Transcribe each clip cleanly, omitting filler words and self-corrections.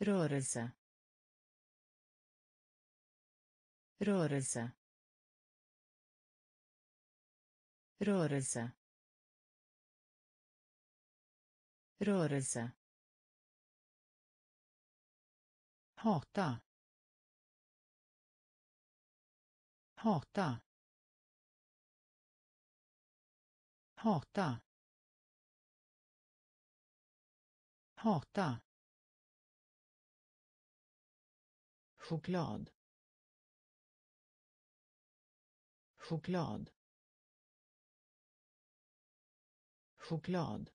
rörelse, rörelse, rörelse, rörelse, hata, hata, hata, hata, choklad, choklad, choklad,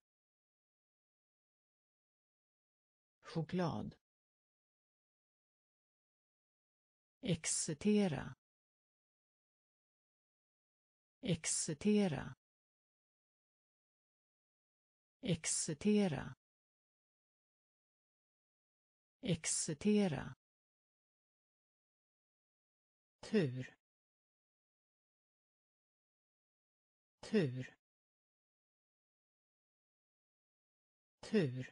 choklad, excitera, excitera, excitera, excitera, tur, tur, tur,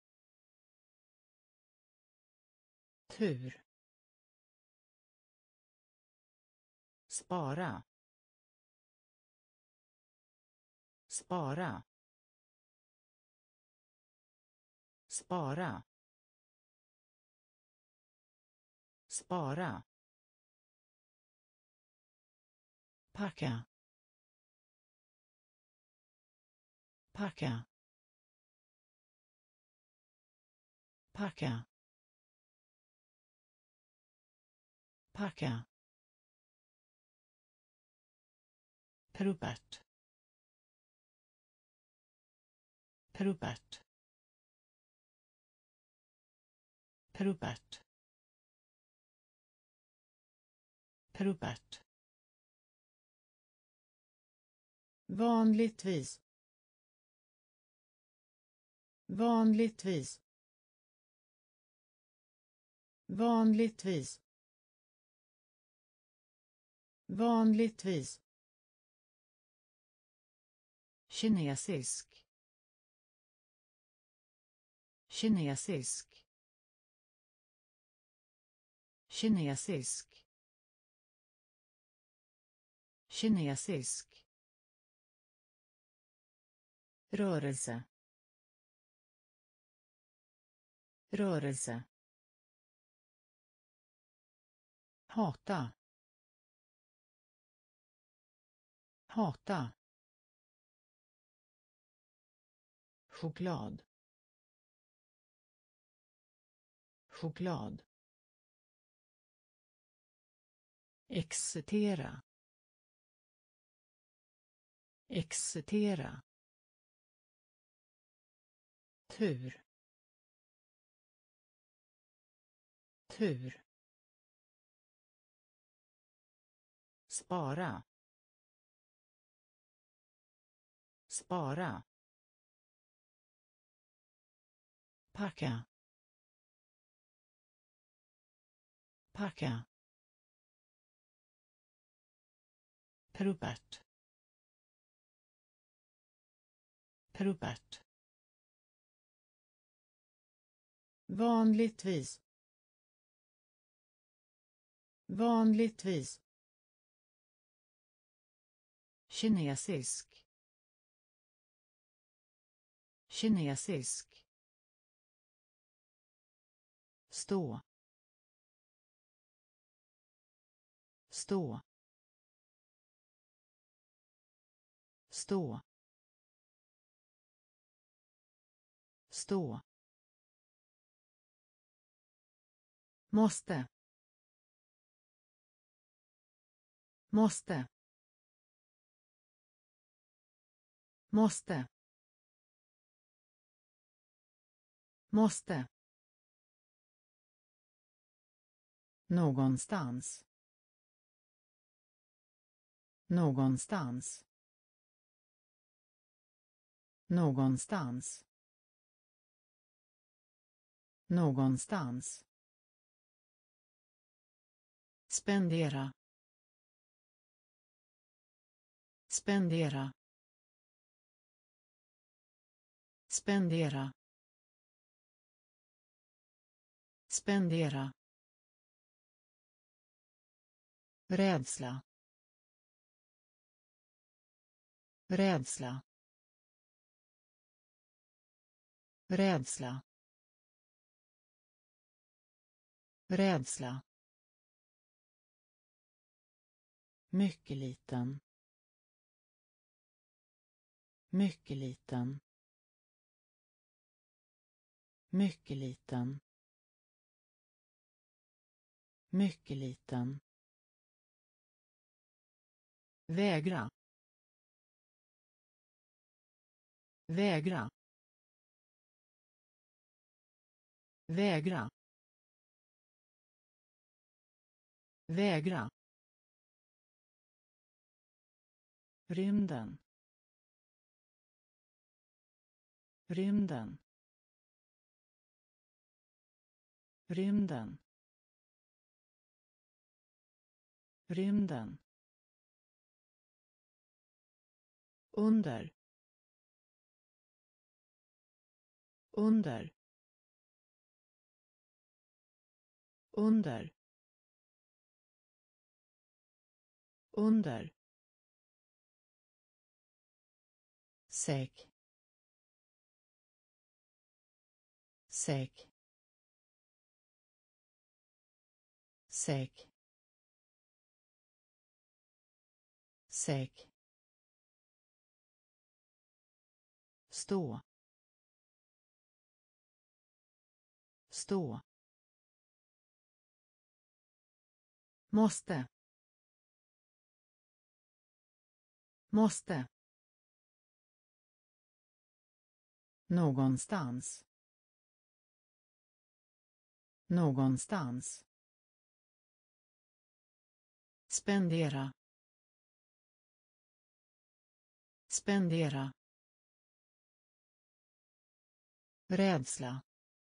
tur, spara, spara, spara, spara, packa, packa, packa, packa, Robert, Robert, Robert, Robert, vanligtvis, vanligtvis, vanligtvis, vanligtvis, kinesisk, kinesisk, kinesisk, kinesisk, rörelse, rörelse, hata, hata, choklad, choklad, excitera, excitera, tur, tur, spara, spara, packa, packa, Robert, Robert, vanligtvis, vanligtvis, kinesisk, kinesisk, stå, stå, stå, stå, måste, måste, måste, måste, någonstans, någonstans, någonstans, någonstans, spendera, spendera, spendera, spendera, rädsla, rädsla, rädsla, rädsla, mycket liten, mycket liten, mycket liten, mycket liten, vägra, vägra, vägra, vägra, rymden, rymden, rymden, rymden, under, under, under, under, säk, säk, säk, säk, stå, stå, måste, måste, någonstans, någonstans, spendera, spendera, rädsla,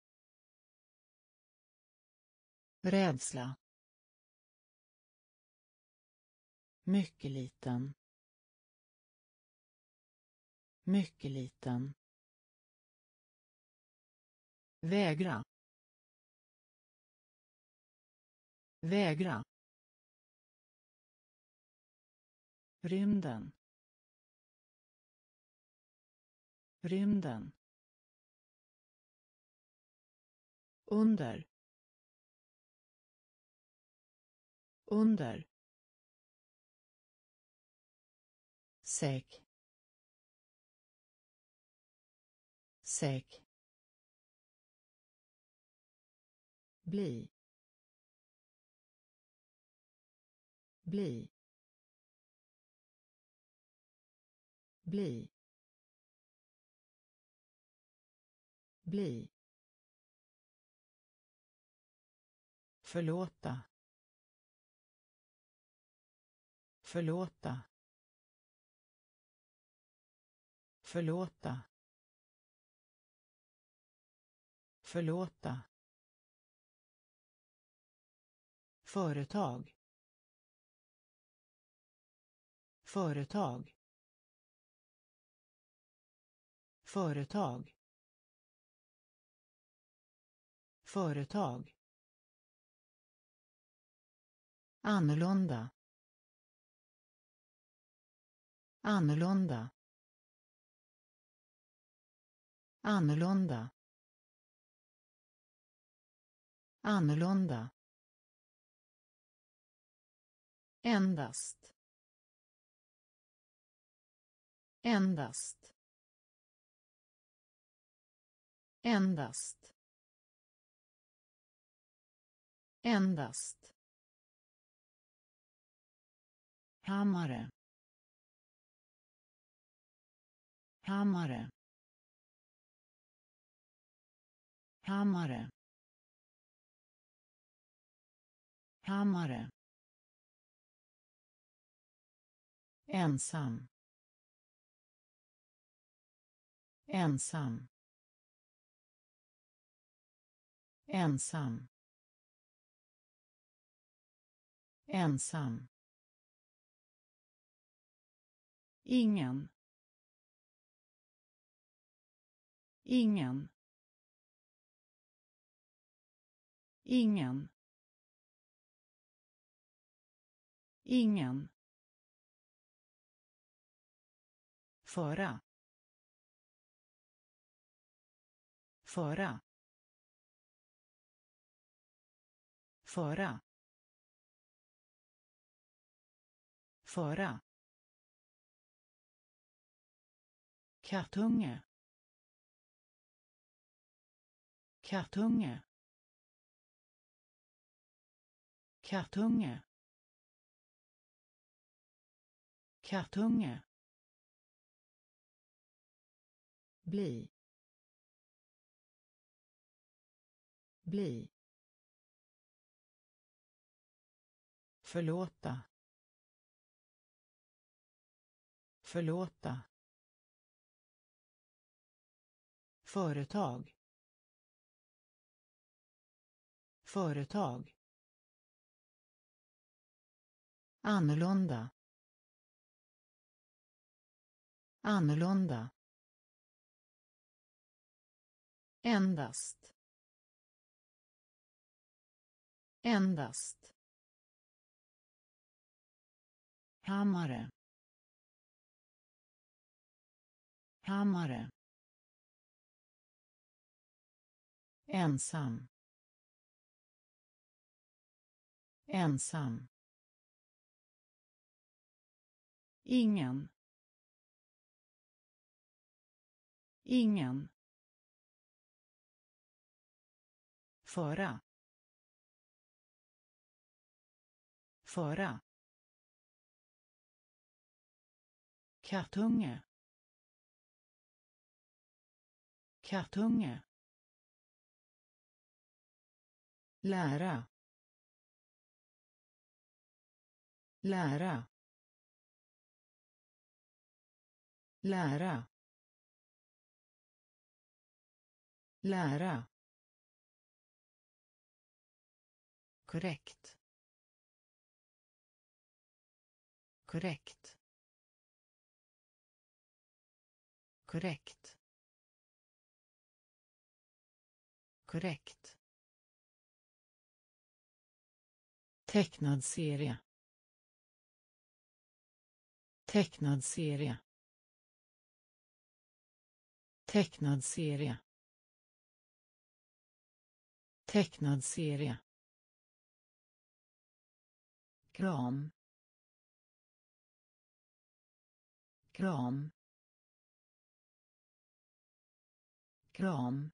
rädsla, mycket liten, mycket liten, vägra, vägra, rymden, rymden, under, under, säk, säk, bli, bli, bli, bli, förlåta, förlåta, förlåta, förlåta, företag, företag, företag, företag, annorlunda, annorlunda, annorlunda, annorlunda, endast, endast, endast, endast, hammare, hammare, hammare, hammare, ensam, ensam, ensam, ensam, ingen, ingen, ingen, ingen, föra, föra, föra, föra, kattunge, kattunge, kattunge, kattunge, bli, bli, förlåta, förlåta, företag, företag, annorlunda, annorlunda, endast, endast, hammare, hammare, ensam, ensam, ingen, ingen, föra, föra, kattunge, kattunge, lära, lära, lära, lära, korrekt, korrekt, korrekt, korrekt, tecknad serie, tecknad serie, tecknad serie, tecknad serie, kram, kram, kram,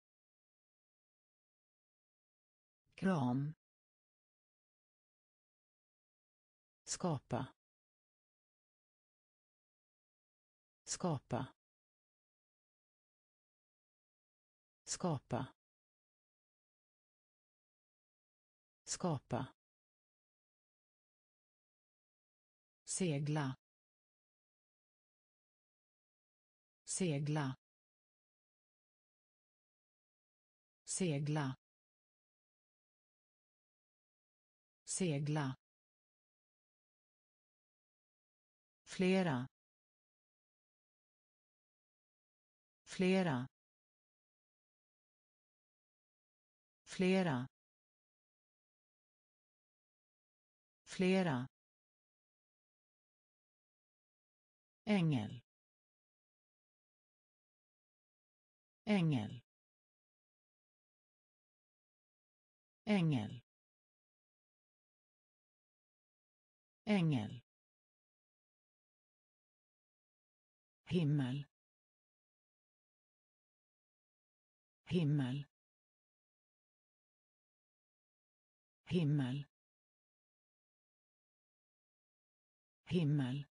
kram, skapa, skapa, skapa, skapa, segla, segla, segla, segla, flera, flera, flera, flera, ängel, ängel, ängel, ängel, himmel, himmel, himmel, himmel,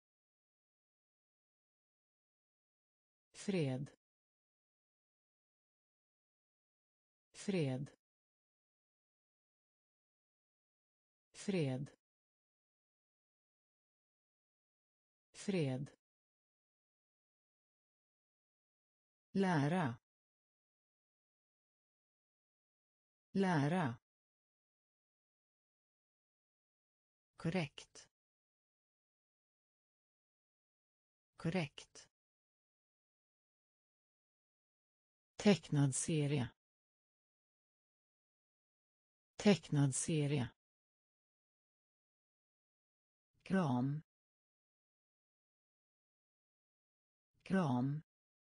fred, fred, fred, fred, lära, lära, korrekt, korrekt, tecknad serie, Tecknad serie. Kram. Kram.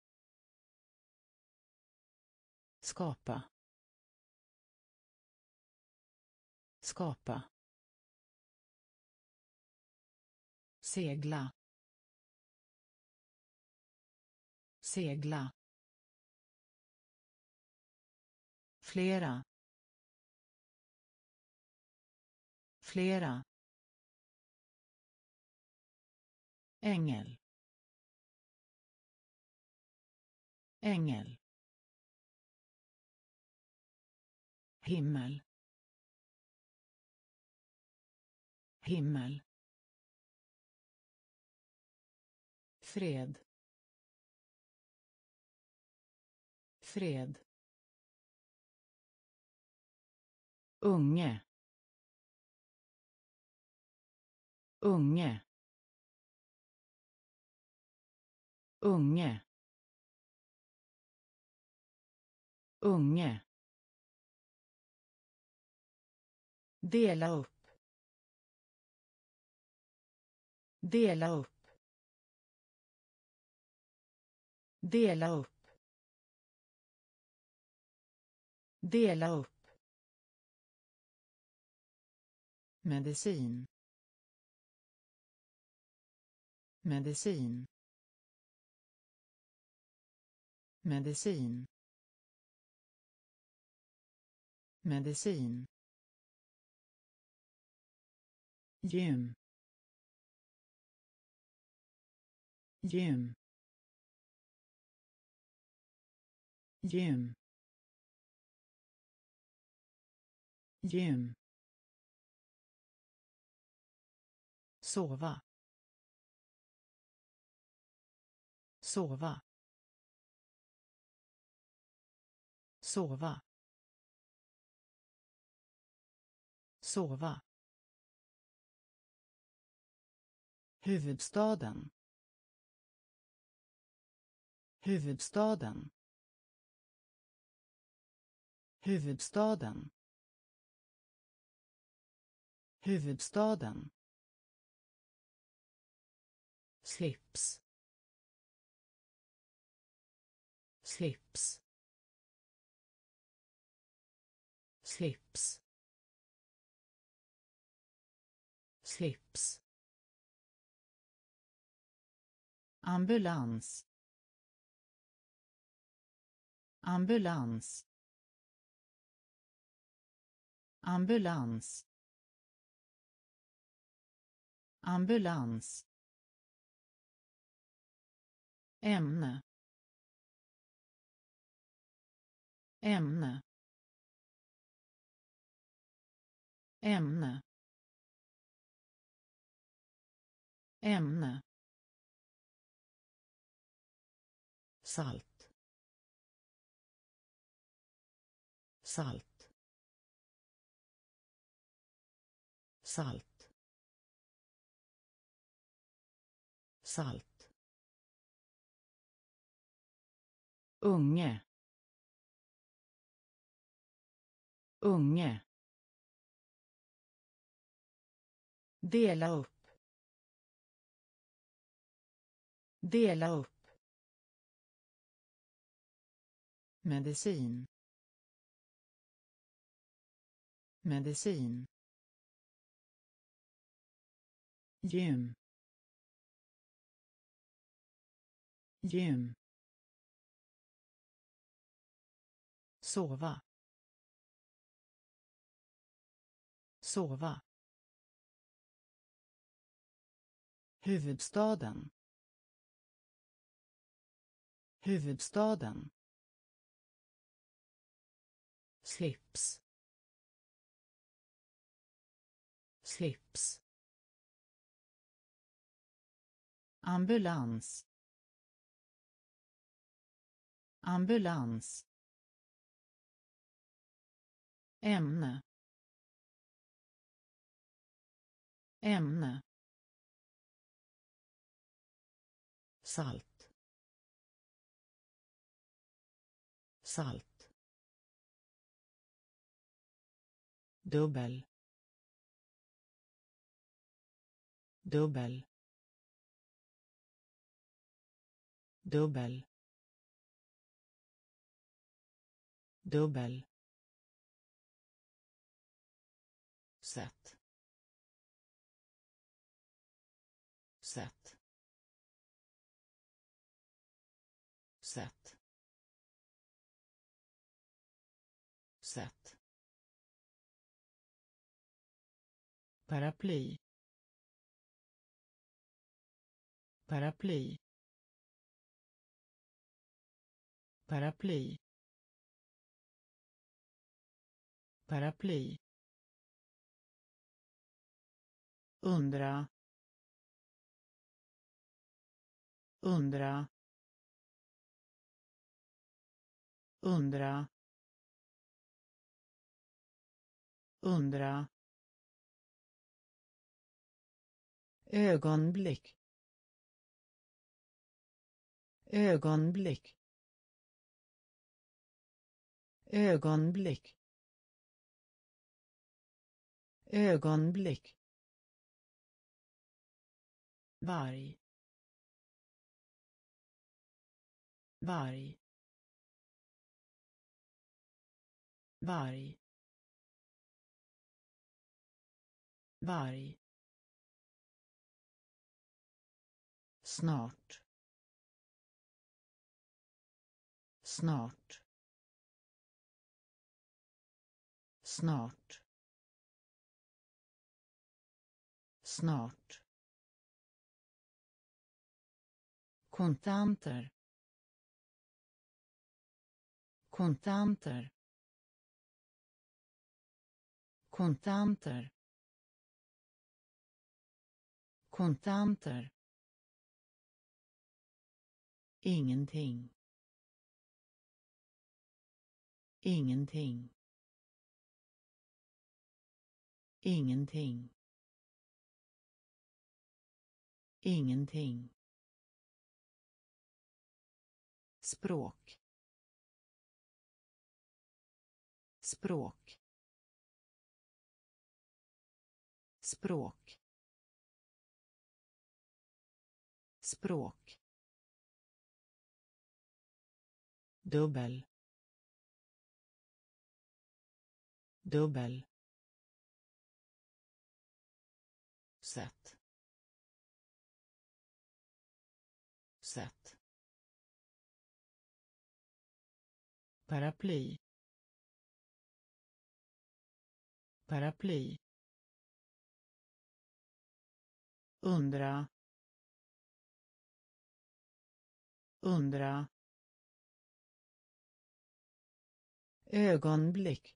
Skapa. Skapa. Segla. Segla. Flera. Flera. Ängel. Ängel. Himmel. Himmel. Fred. Fred. Unge. Unge. Unge. Unge. Dela upp. Dela upp. Dela upp. Dela upp. Medicin. Medicin. Medicin. Medicin. Gym. Gym. Gym. Gym. Sova. Sova. Sova. Sova. Huvudstaden. Huvudstaden. Huvudstaden. Huvudstaden. Slips. Slips. Slips. Slips. Ambulans. Ambulans. Ambulans. Ambulans. Ämne. Ämne. Ämne. Ämne. Salt. Salt. Salt. Salt. Unge. Unge. Dela upp. Dela upp. Medicin. Medicin. Gym. Gym. Sova. Sova. Huvudstaden. Huvudstaden. Slips. Slips. Ambulans. Ambulans. Ämne. Ämne. Salt. Salt. dubbel, dubbel, dubbel, dubbel, sätt, sätt, sätt, sätt, paraply, paraply, paraply, paraply, undra, undra, undra, undra, ögonblick, ögonblick, ögonblick, ögonblick, varg, varg, varg, varg, snart, snart, snart, snart, kontanter, kontanter, kontanter, kontanter, ingenting, ingenting, ingenting, ingenting, språk, språk, språk, språk, dubbel, dubbel, sätt, sätt, paraply, paraply, undra, undra, ögonblick,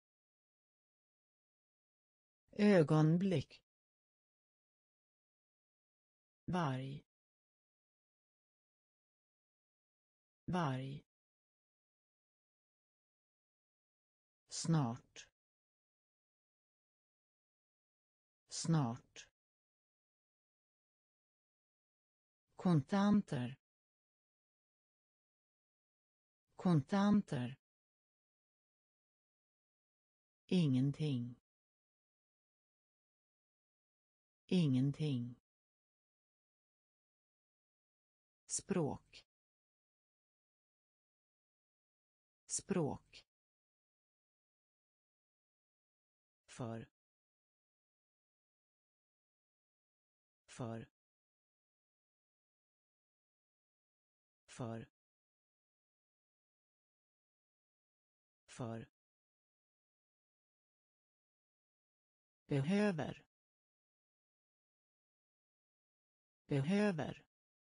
ögonblick, varg, varg, snart, snart, kontanter, kontanter, ingenting, ingenting, språk, språk, för, för, för, för, behöver, behöver,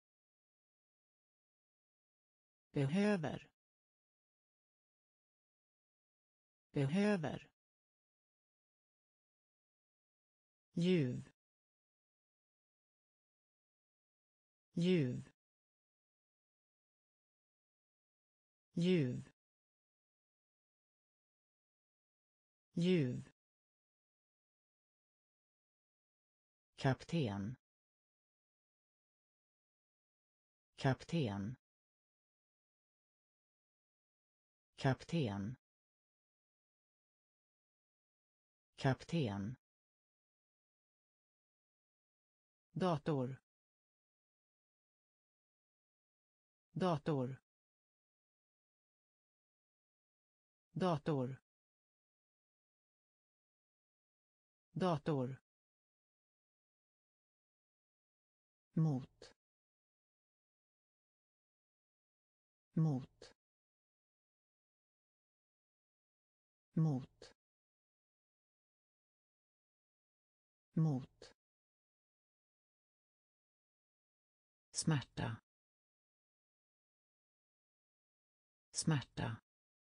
behöver, behöver, ljuv, ljuv, ljuv, ljuv, kapten, kapten, kapten, kapten, dator, dator, dator, dator, mot, mot, mot, mot, smärta, smärta,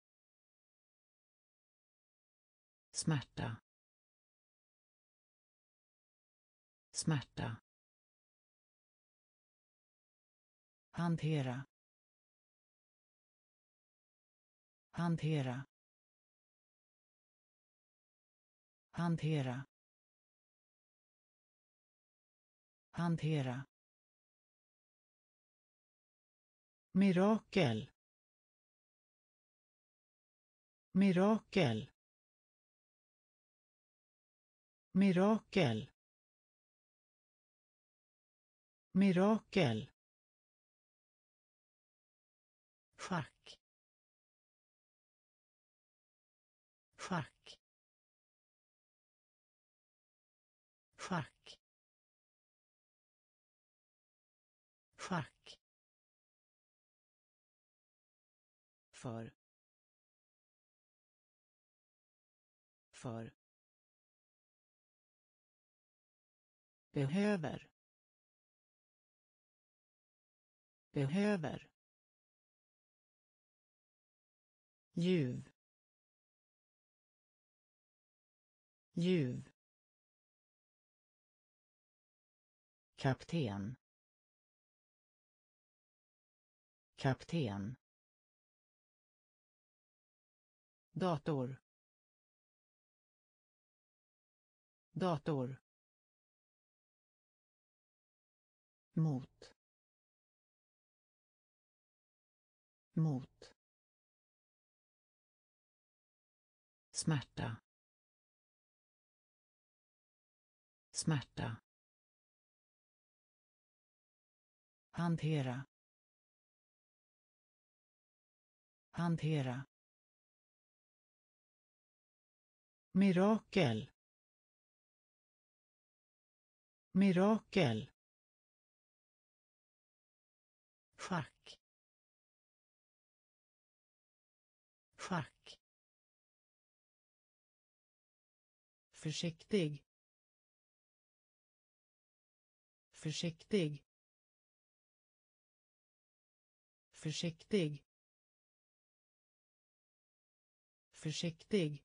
smärta, smärta, hantera, hantera, hantera, hantera, mirakel, mirakel, mirakel, mirakel, schack, schack, schack, schack, för, för, behöver, behöver, ljuv, ljuv, kapten, kapten, dator, dator, mot, mot, smärta, smärta, hantera, hantera, mirakel, mirakel, schack, schack, försiktig, försiktig, försiktig, försiktig,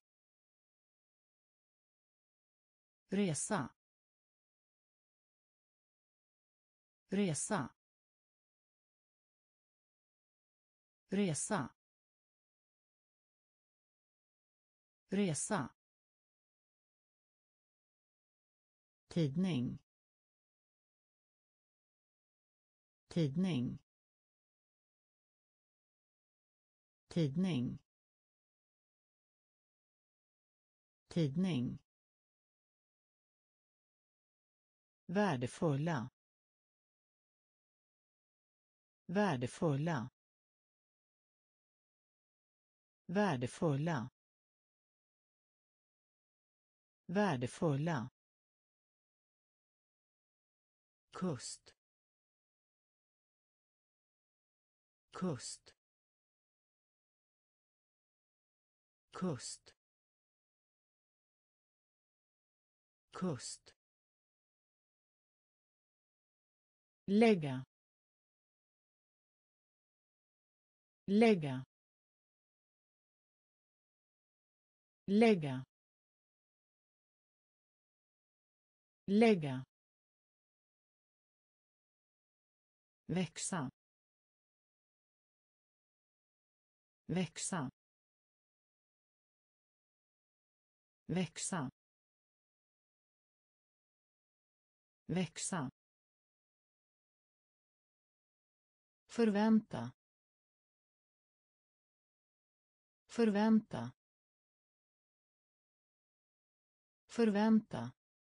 resa, resa, resa, resa, tidning, tidning, tidning, tidning, värdefulla, värdefulla, värdefulla, värdefulla, kust, kust, kust, kust, lägga, lägga, lägga, lägga, växa, växa, växa, växa, förvänta, förvänta, Förvänta.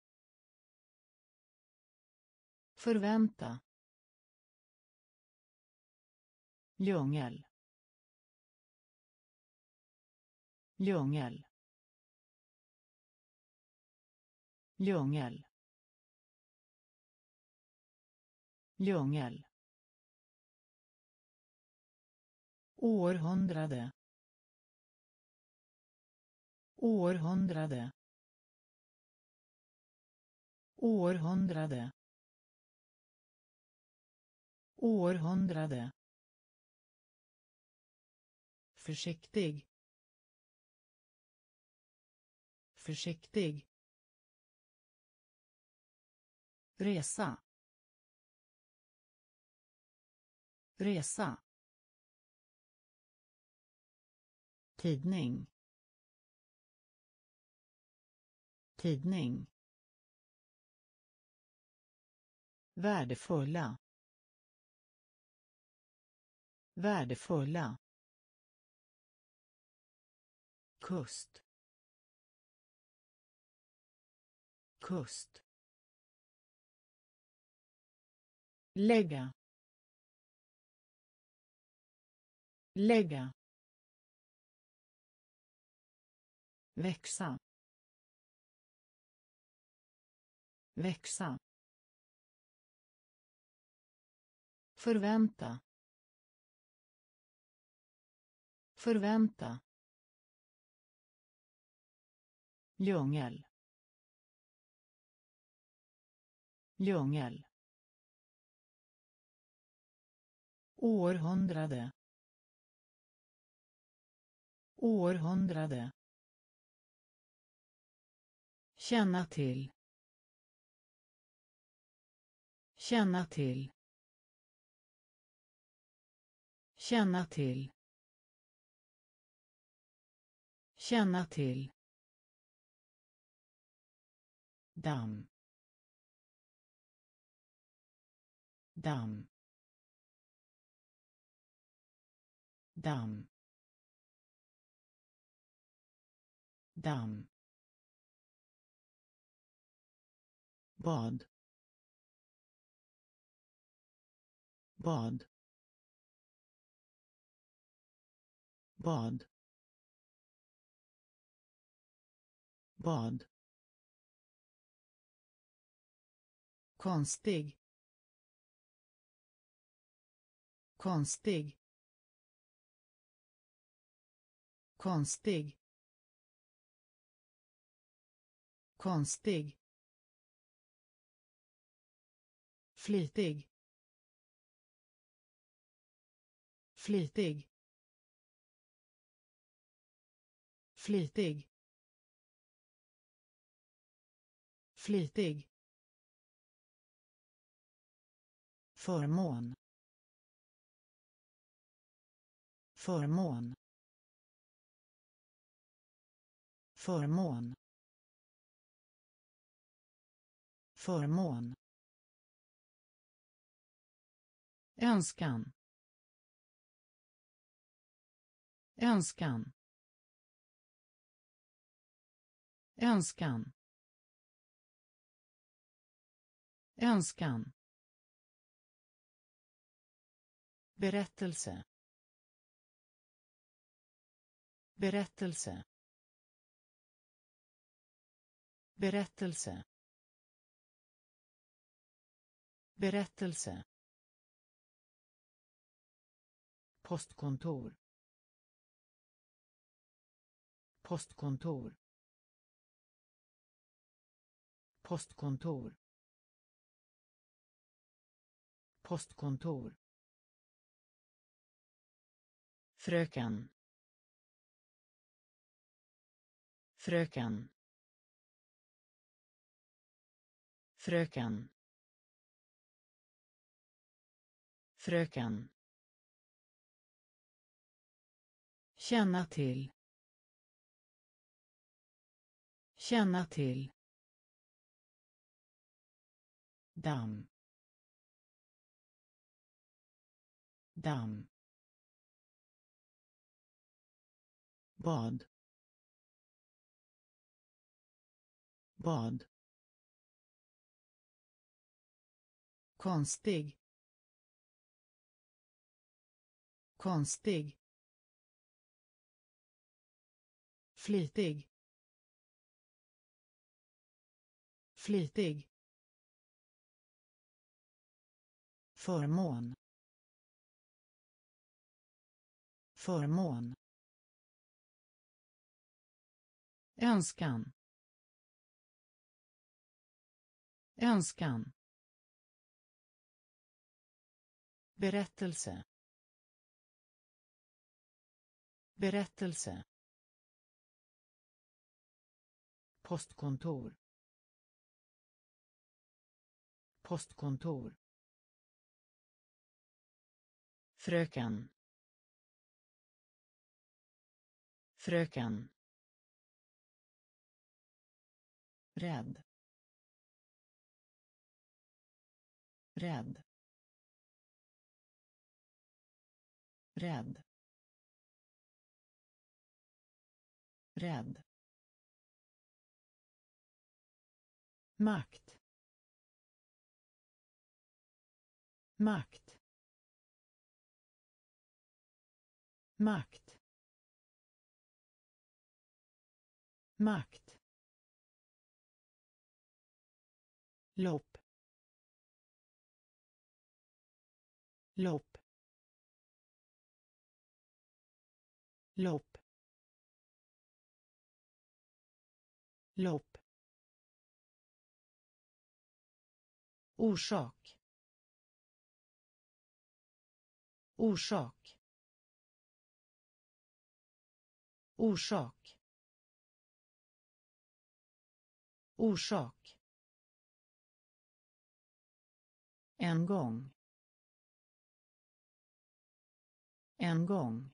Förvänta. Djungel. Djungel. Djungel. Djungel. Århundrade. Århundrade. Århundrade. Århundrade. Försiktig. Försiktig. Resa. Resa. Tidning. Tidning. Värdefulla. Värdefulla. Kust. Kust. Lägga. Lägga. Växa. Växa. Förvänta. Förvänta. Djungel. Djungel. Århundrade. Århundrade. Känna till. Känna till. Känna till. Känna till. Damm. Damm. Damm. Damm. Bad. Bad. Bad. Bad. Konstig. Konstig. Konstig. Konstig. Flitig. Flitig. Flitig. Flitig. Förmån. Förmån. Förmån. Förmån. Önskan. Önskan. Önskan. Önskan. Berättelse. Berättelse. Berättelse. Berättelse. Postkontor. Postkontor. Postkontor. Postkontor. Fröken. Fröken. Fröken. Fröken. Känna till. Känna till. Damm. Damm. Bad. bad, konstig, konstig, flitig, flitig, förmån, förmån, önskan, önskan, berättelse, berättelse, postkontor, postkontor, fröken, fröken, rädd, rädd, rädd, rädd, makt, makt, makt, makt, lopp, lopp, lopp, lopp, orsak, orsak, orsak, orsak, en gång, en gång,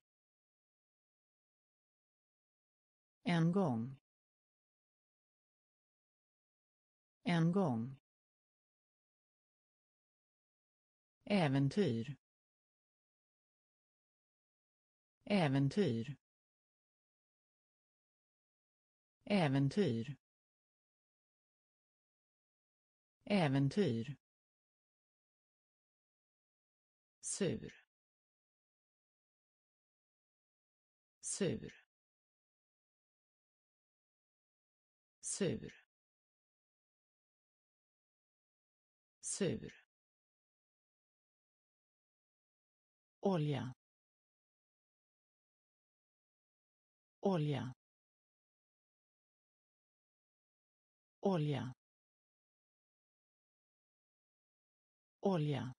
en gång, en gång, äventyr, äventyr, äventyr, äventyr, sur, sur, sur, sur, olja, olja, olja, olja,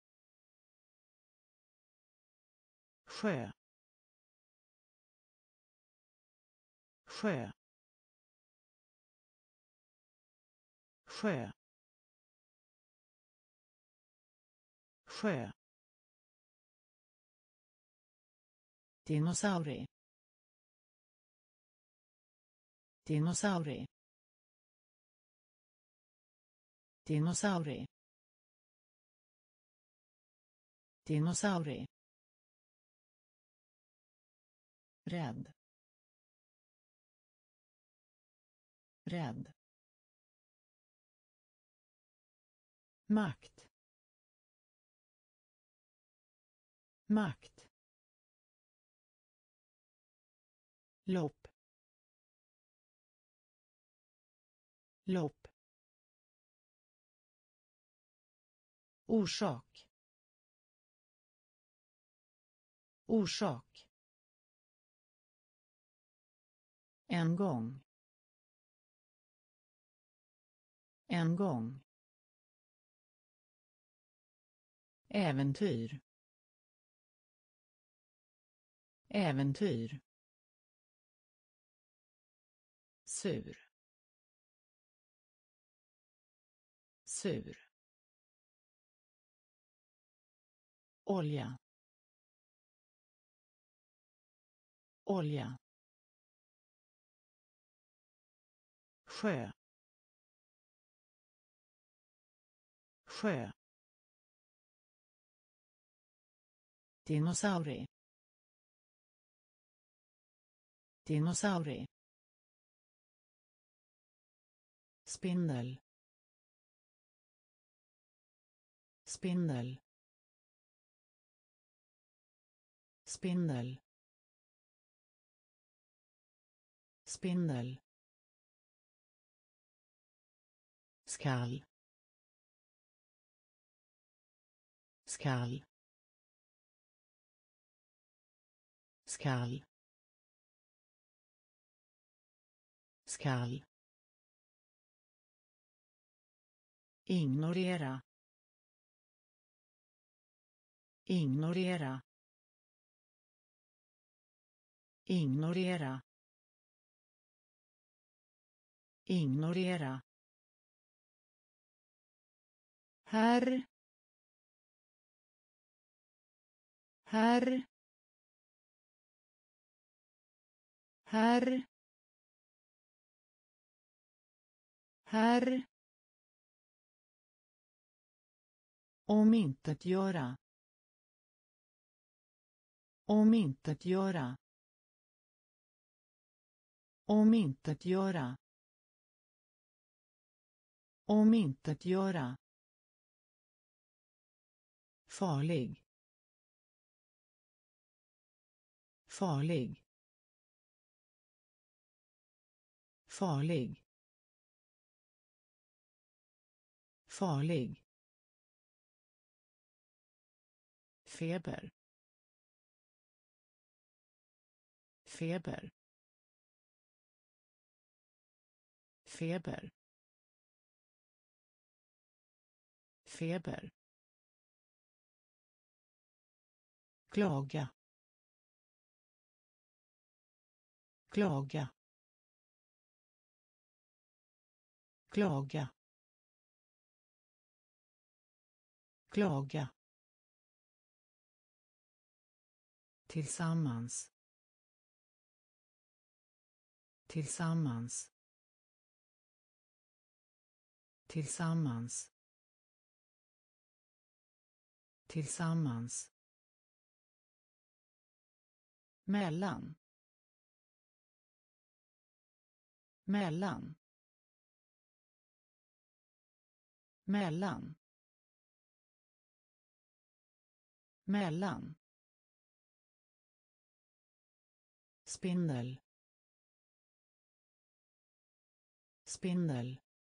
sjö, sjö, sjö, sjö, dinosaurie, dinosaurie, dinosaurie, dinosaurie, rädd, rädd, makt, makt, lopp, lopp, orsak, orsak, en gång, en gång, äventyr, äventyr, sur, sur, olja, olja, sjö, sjö, dinosaurie, dinosaurie, spindel, spindel, spindel, spindel, skall, skall, skall, skall, ignorera, ignorera, ignorera, ignorera, herr, herr, herr, herr, omintetgöra, omintetgöra, omintetgöra, omintetgöra, farlig, farlig, farlig, farlig, feber, feber, feber, feber, klaga, klaga, klaga, klaga, tillsammans, tillsammans, tillsammans, tillsammans, mellan, mellan, mellan, mellan, spindel, spindel,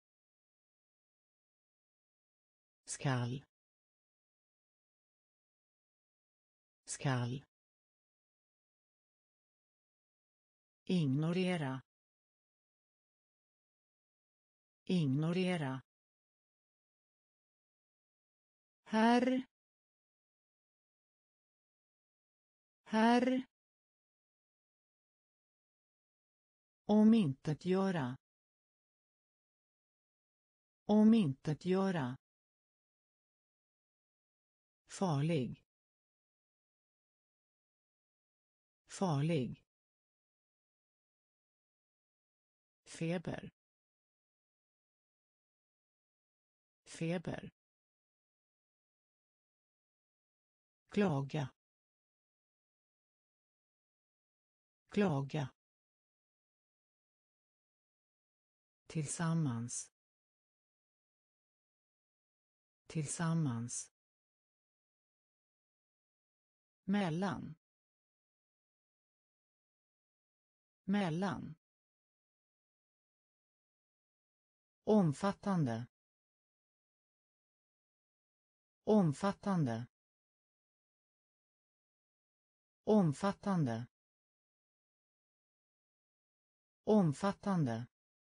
skall, skall, ignorera, ignorera, herr, herr, omintetgöra, omintetgöra, farlig, farlig, feber, feber, klaga, klaga, tillsammans, tillsammans, mellan, mellan, omfattande, omfattande, omfattande, omfattande,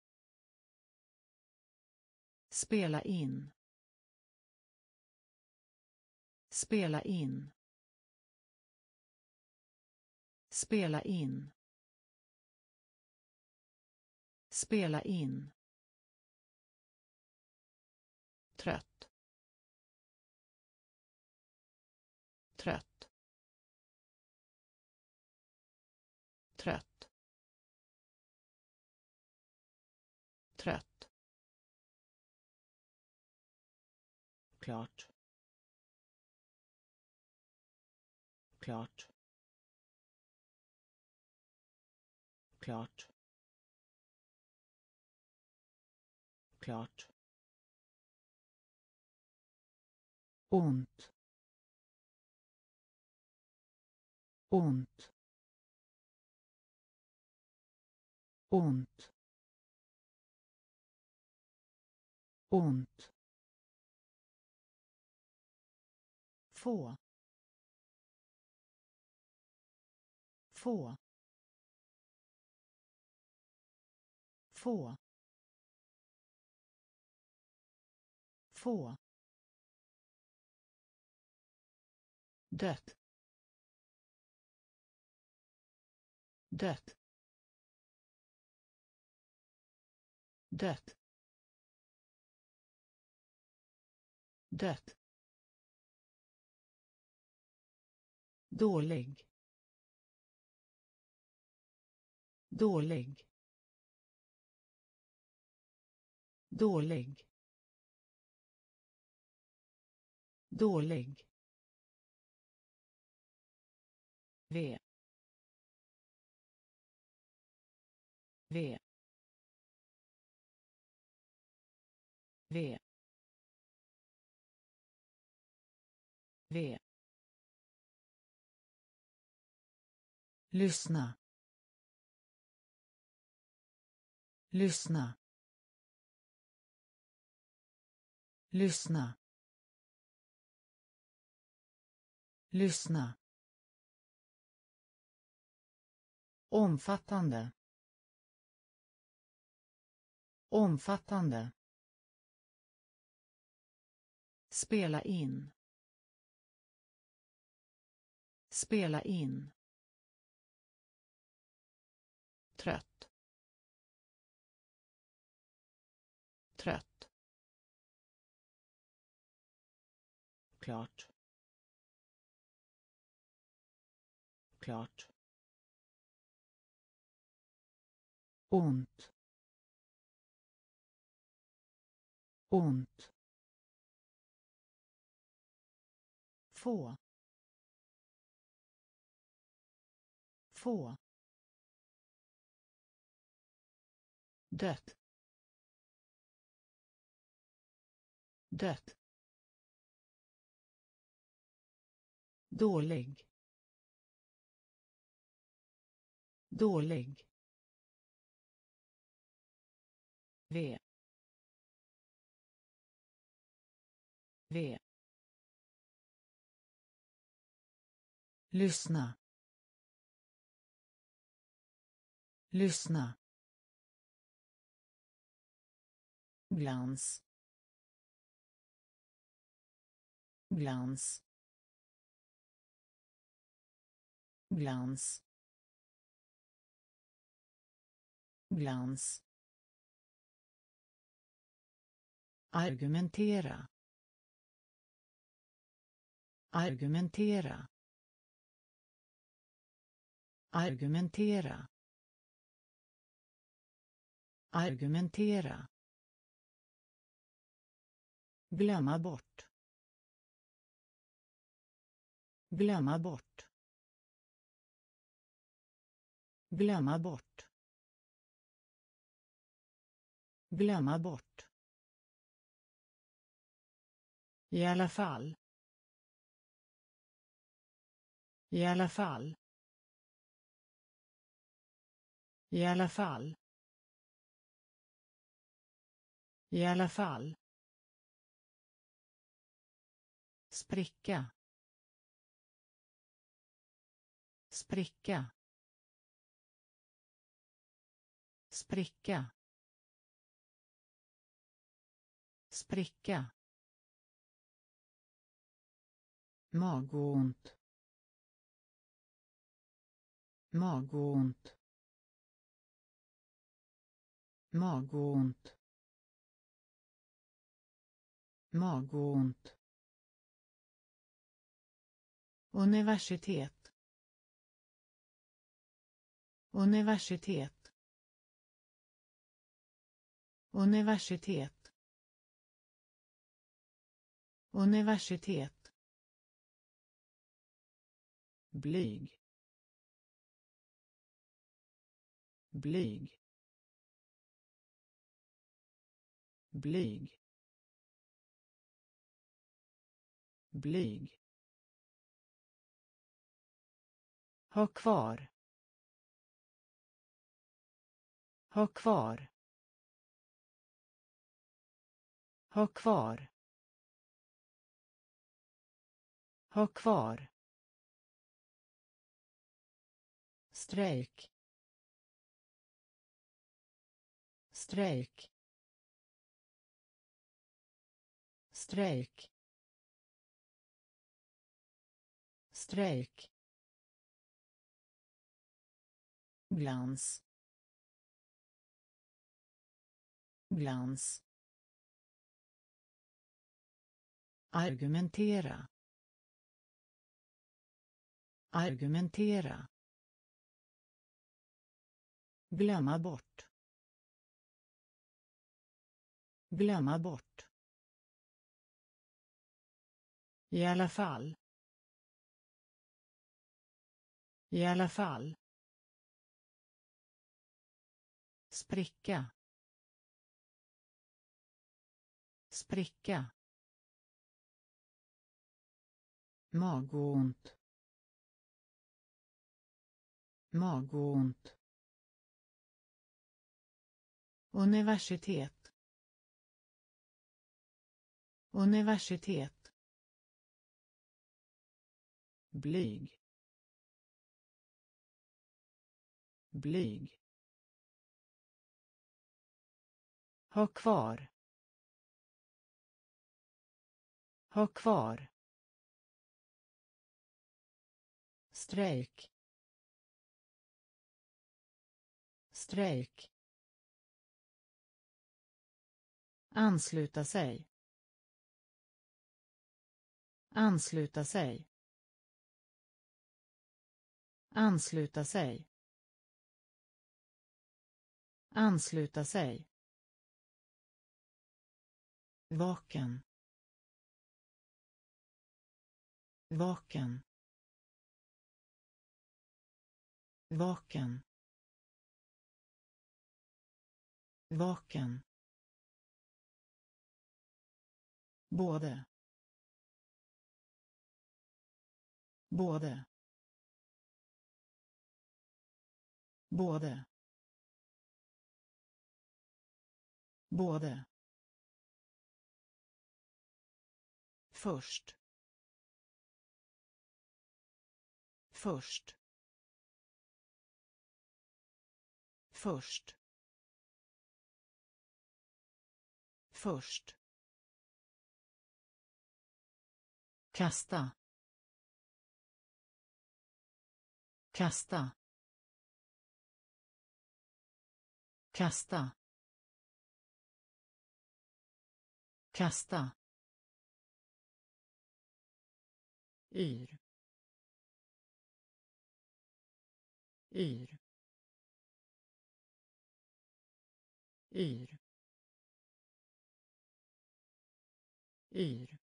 spela in, spela in, spela in, spela in, trött, trött, trött, trött, klart, klart, klart, klart, ont, ont, ont, ont, få, få, få, få, dött, dött, dött, dött, dålig, dålig, dålig, dålig, v, v, v, v, lyssna, lyssna, lyssna, lyssna, omfattande, omfattande, spela in, spela in, trött, trött, klart, klart, ont, ont, få, få, dött, dött, dålig, dålig, v, v, lyssna, lyssna, glans, glans, glans, glans, argumentera, argumentera, argumentera, argumentera, glömma bort, glömma bort, glömma bort, glömma bort, i alla fall, i alla fall, i alla fall, i alla fall, spricka, spricka, spricka, spricka, magont, magont, magont, magont, universitet, universitet, universitet, universitet, blyg, blyg, blyg, blyg, ha kvar, ha kvar, ha kvar, ha kvar, strejk, strejk, strejk, strejk, glans, glans, argumentera, argumentera, glömma bort, glömma bort, i alla fall, i alla fall, spricka, spricka, magont, magont, universitet, universitet, blyg, blyg, ha kvar, ha kvar, strejk, strejk, ansluta sig, ansluta sig, ansluta sig, ansluta sig, vaken, vaken, vaken, vaken, både, både, både, både, först, först, först, först, kasta, kasta, kasta, kasta, yr, yr, yr, yr,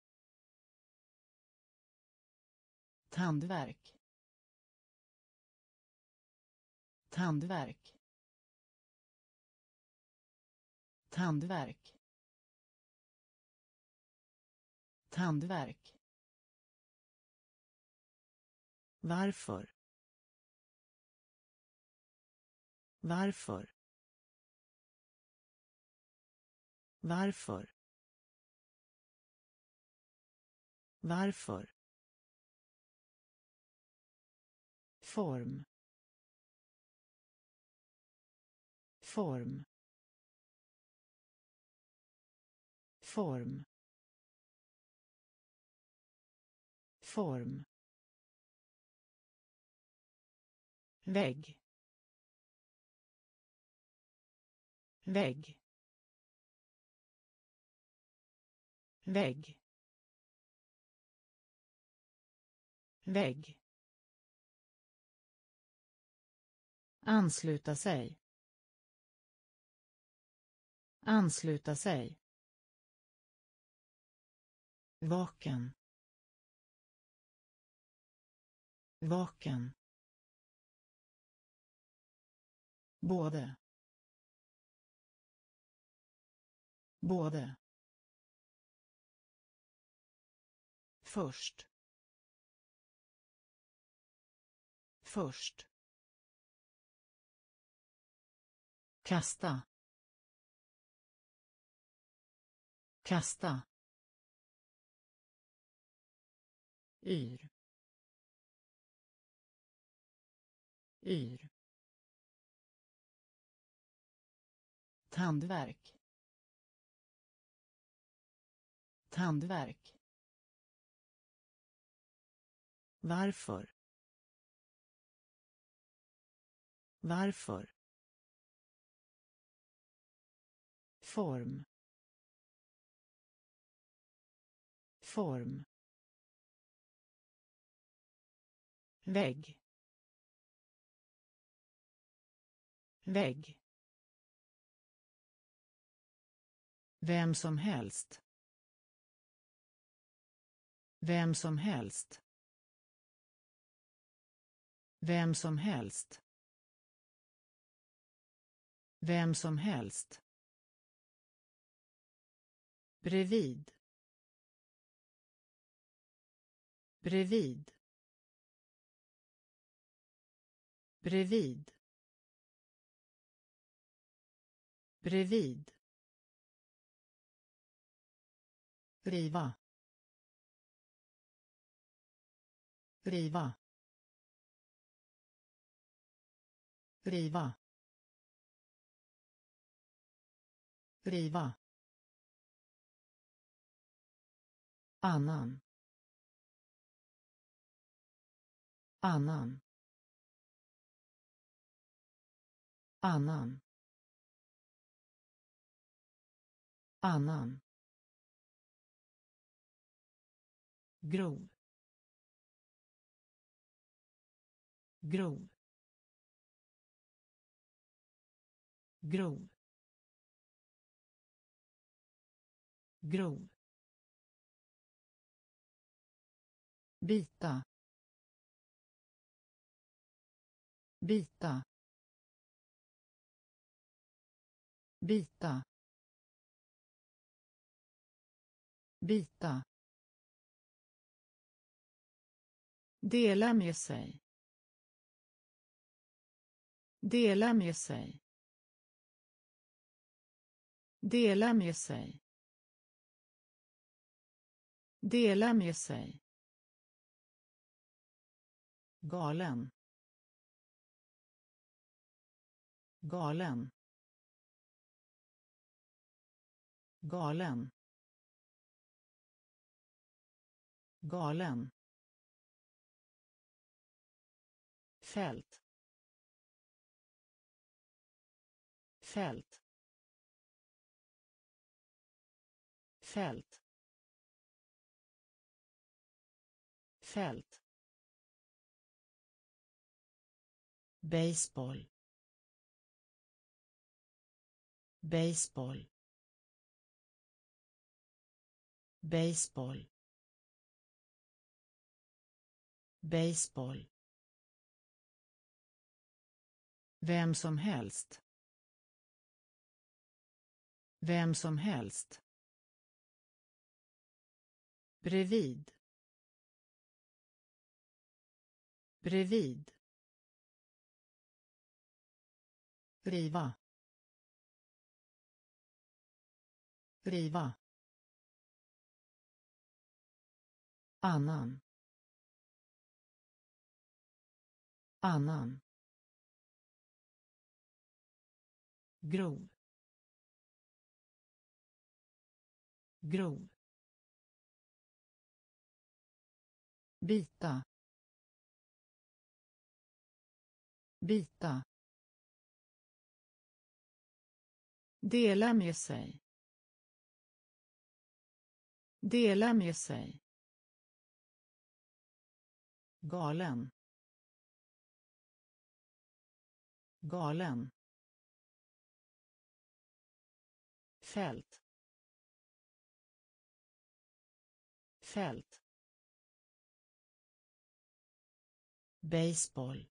tandvärk, tandvärk, tandvärk, tandvärk, varför, varför, varför, varför, form, form, form, form, vägg, vägg, vägg, vägg, ansluta sig, ansluta sig, vaken, vaken, både, både först först kasta kasta yr yr tandvärk tandvärk varför varför form form vägg vägg vem som helst vem som helst vem som helst vem som helst bredvid bredvid bredvid bredvid riva riva riva riva annan annan annan annan grov grov grov grov bita bita bita bita dela med sig dela med sig dela med sig dela med sig galen galen galen galen fält fält fält fält baseball baseball baseball baseball vem som helst vem som helst bredvid bredvid riva riva annan annan grov grov bita bita dela med sig dela med sig galen galen fält fält baseball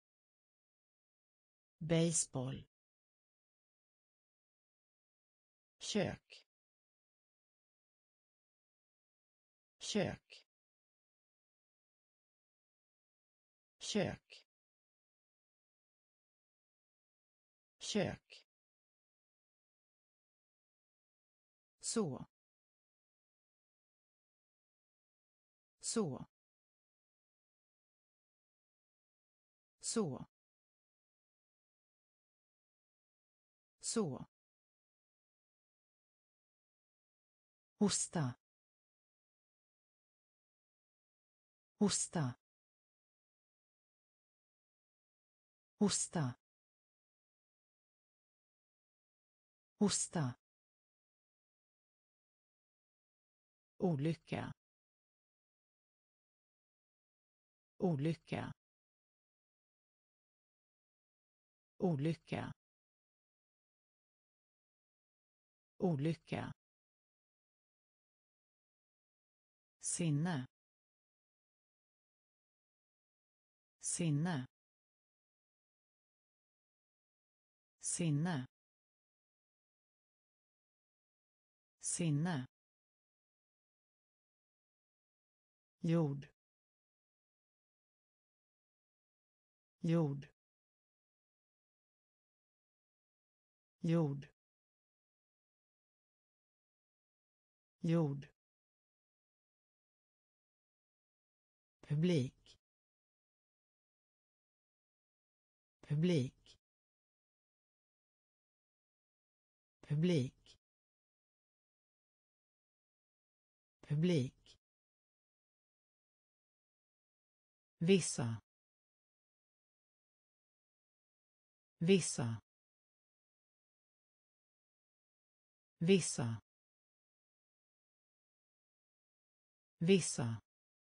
baseball kök, kök, kök, kök, så, så, så, så, hosta, hosta, hosta, hosta, olycka, olycka, olycka, olycka, sinne, sinne, sinne, sinne, jord, jord, jord, jord, publik, publik, publik, publik, vissa, vissa, vissa, vissa,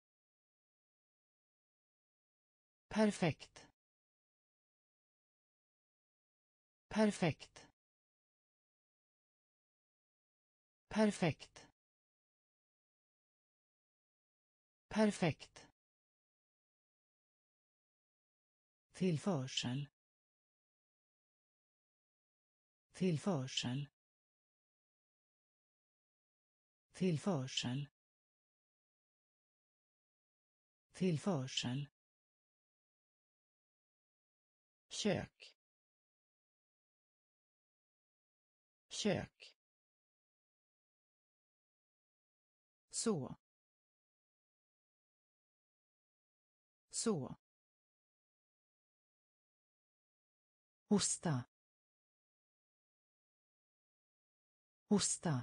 perfekt, perfekt, perfekt, perfekt, tillförsel, tillförsel, tillförsel, tillförsel, kök, kök, så, så, hosta, hosta,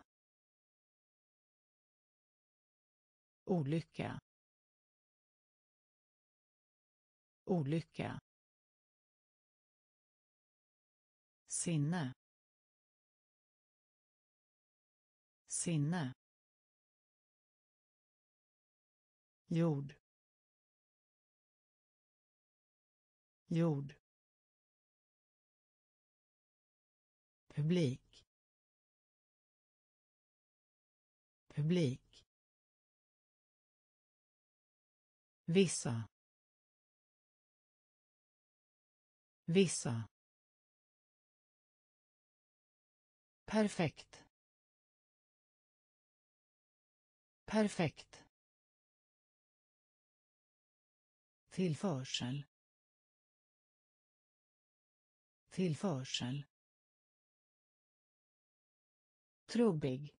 olycka, olycka, sinne, sinne, jord, jord, publik, publik, vissa, vissa, perfekt, perfekt, tillförsel, tillförsel, trubbig,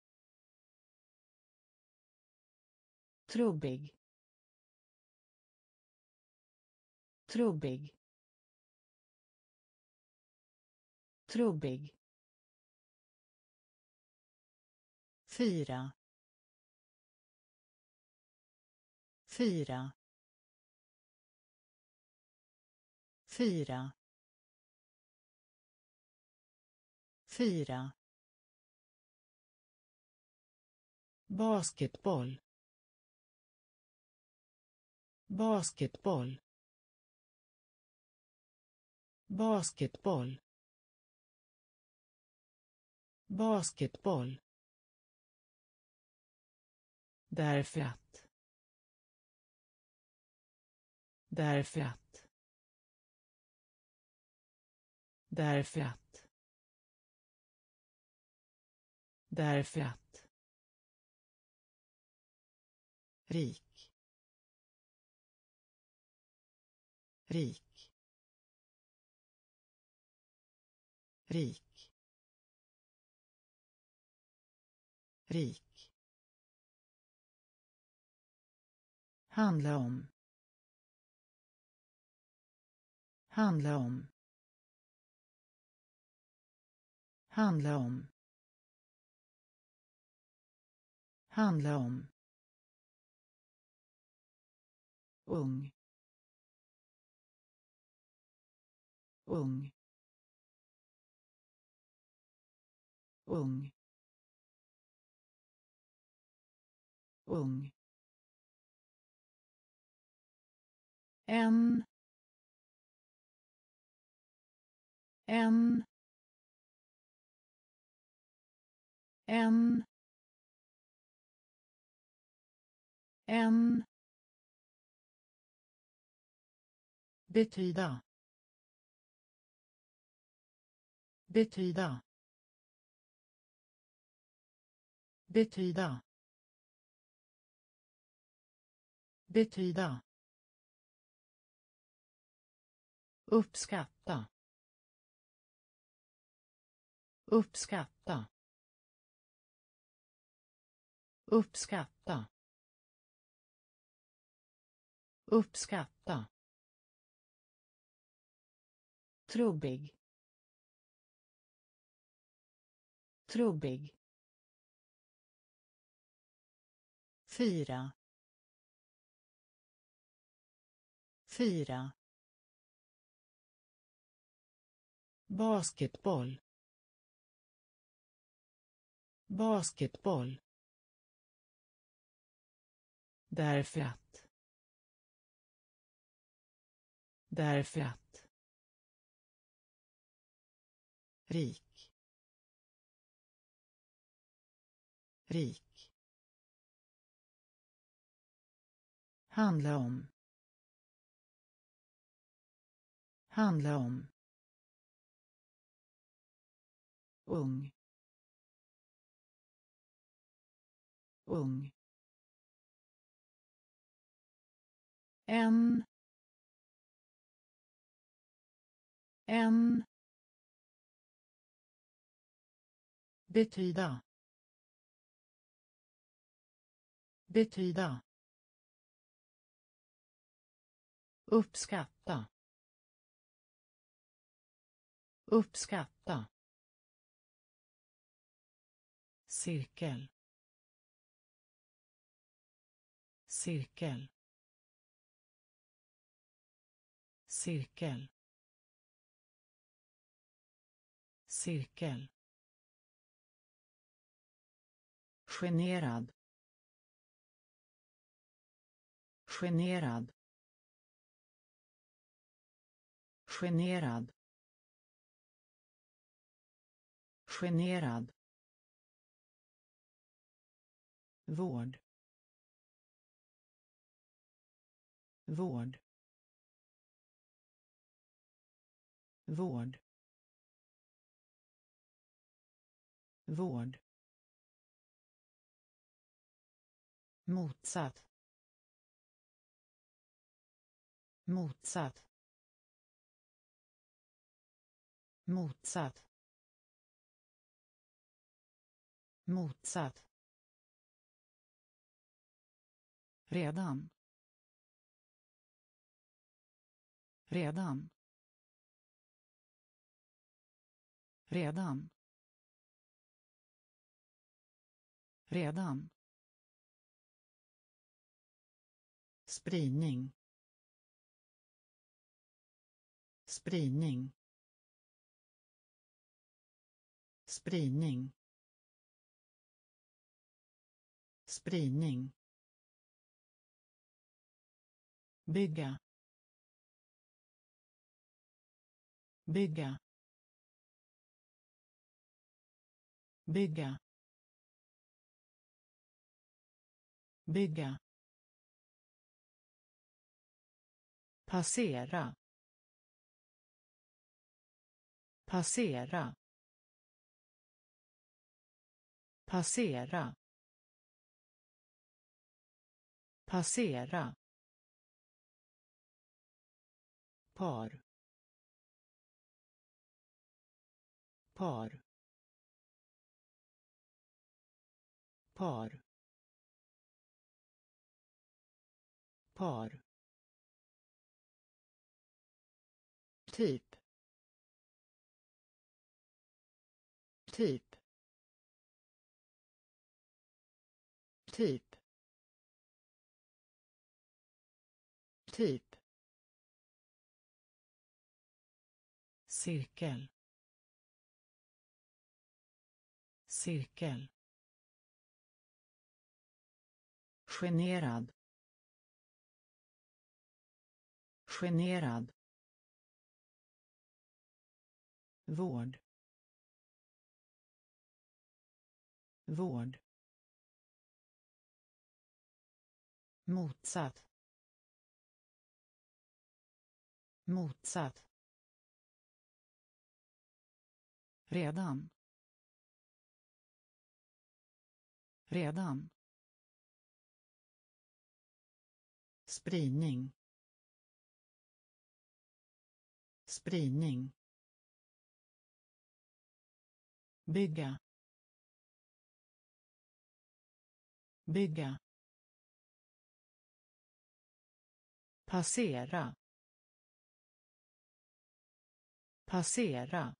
trubbig, trubbig, trubbig, fyra, fyra, fyra, fyra, basketboll, basketboll, basketboll, basketboll, därför att, därför att, därför att, Därför att. Rik. Rik. Rik. Rik. Handla om. Handla om. Handla om. Handla om. Ung. Ung. Ung. Ung. En. En. En. En. Betyda. Betyda. Betyda. Betyda. Uppskatta. Uppskatta. Uppskatta. Uppskatta. Trubbig. Trubbig. Fyra. Fyra. Basketboll. Basketboll. Därför att. Därför att. Rik. Rik. Handla om. Handla om. Ung. Ung. En. En. Betyda. Betyda. Uppskatta. Uppskatta. Cirkel. Cirkel. Cirkel. Cirkel. Generad. Generad. Generad. Generad. Vård. Vård. Vård. Vård. Motsatt. Motsatt. Motsatt. Motsatt. Redan. Redan. Redan. Redan. Spridning. Spridning. Spridning. Spridning. Bygga. Bygga. Bygga. Bygga. Passera. Passera. passera, passera, par, par, par, par, typ, typ, typ, typ, cirkel, cirkel, generad, generad, vård, vård, motsatt, motsatt, redan, redan, spridning, spridning, bygga, bygga, passera, passera,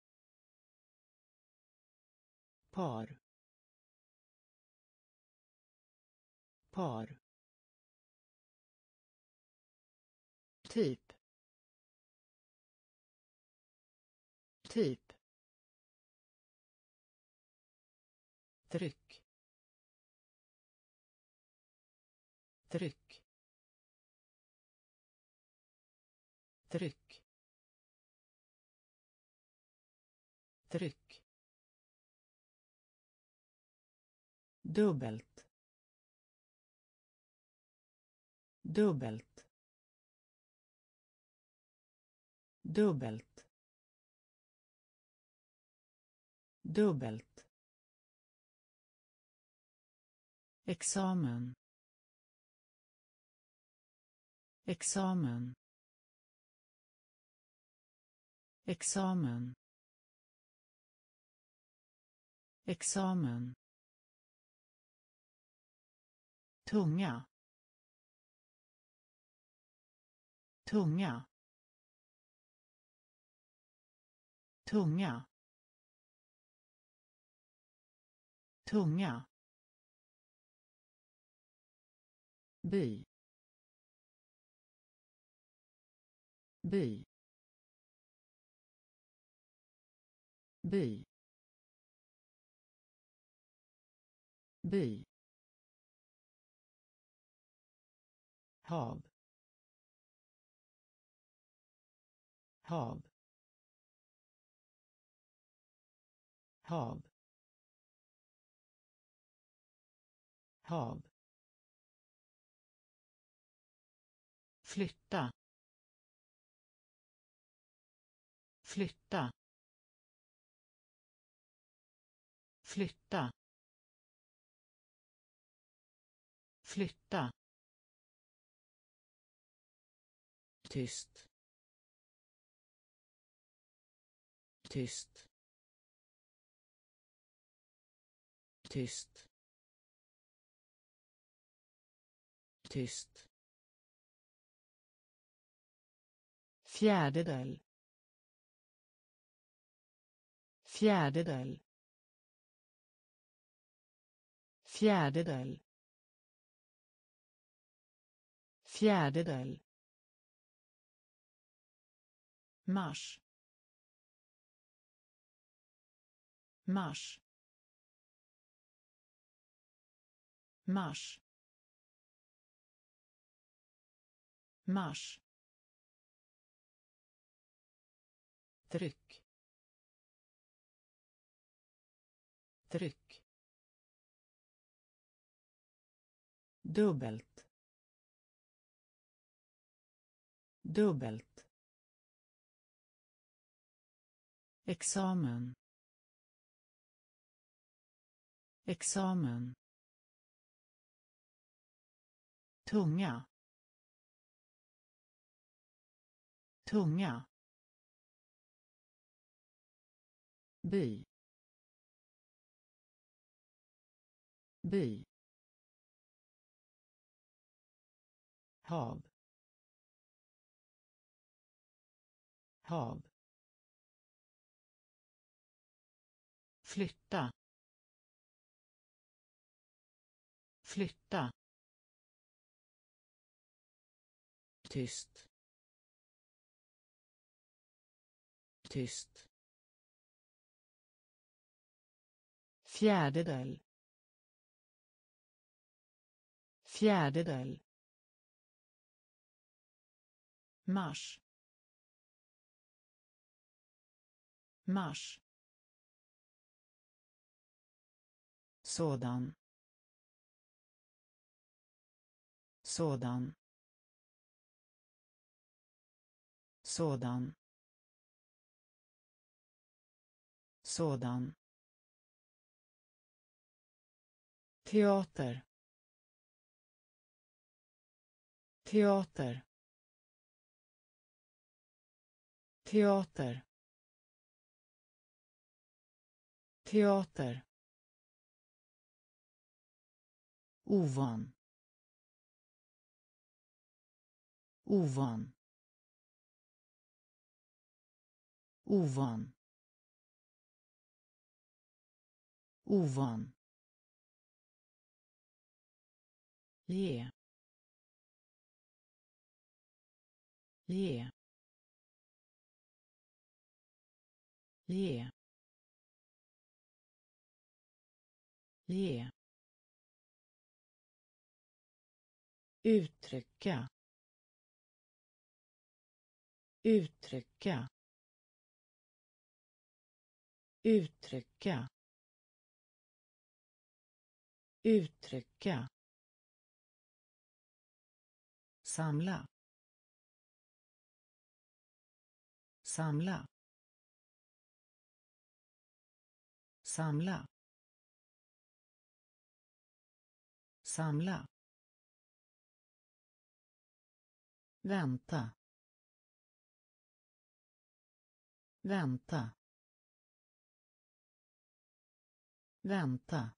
par, par, typ, typ, tryck, tryck, tryck, tryck, dubbelt, dubbelt, dubbelt, dubbelt, examen, examen, examen, examen, tunga, tunga, tunga, tunga, by, by, by, by, hav, hav, hav, hav, flytta, flytta, flytta, flytta, tyst, tyst, tyst, tyst, fjärdedel, fjärdedel, fjärdedel, fjärdedel, mars, mars, mars, mars, tryck, tryck, dubbelt, dubbelt, examen, examen, tunga, tunga, by, by, hav, hav, flytta, flytta, tyst, tyst, fjärdedel, fjärdedel, mars, mars, sådan, sådan, sådan, sådan, teater, teater, teater, teater, ovan, ovan, ovan, ovan, ge, ge, ge, ge, uttrycka, uttrycka, uttrycka, uttrycka, samla, samla, samla, samla, vänta, vänta, vänta,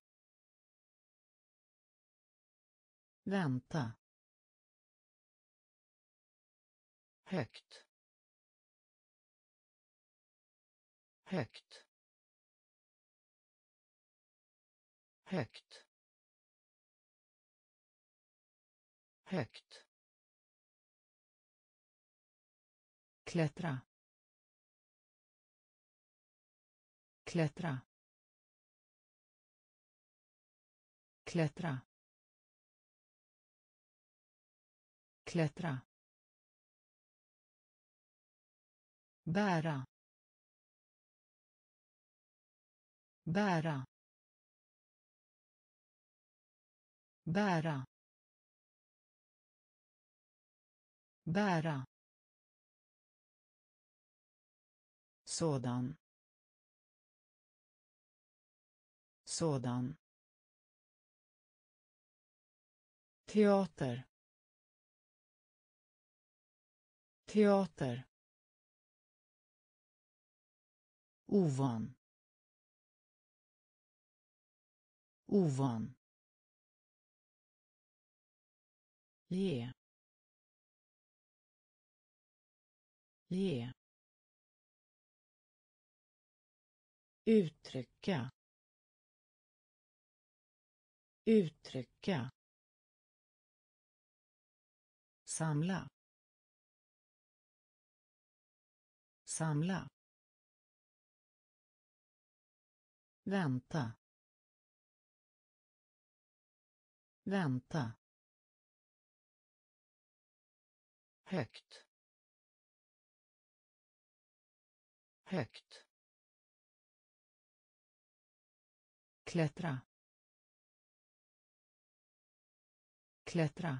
vänta, högt, högt, högt, högt, klättra, klättra, klättra, klättra, bära, bära, bära, bära, sådan, sådan, teater, teater, ovan, ovan, ge, ge, uttrycka, uttrycka, samla, samla, vänta, vänta, högt, högt, klättra, klättra,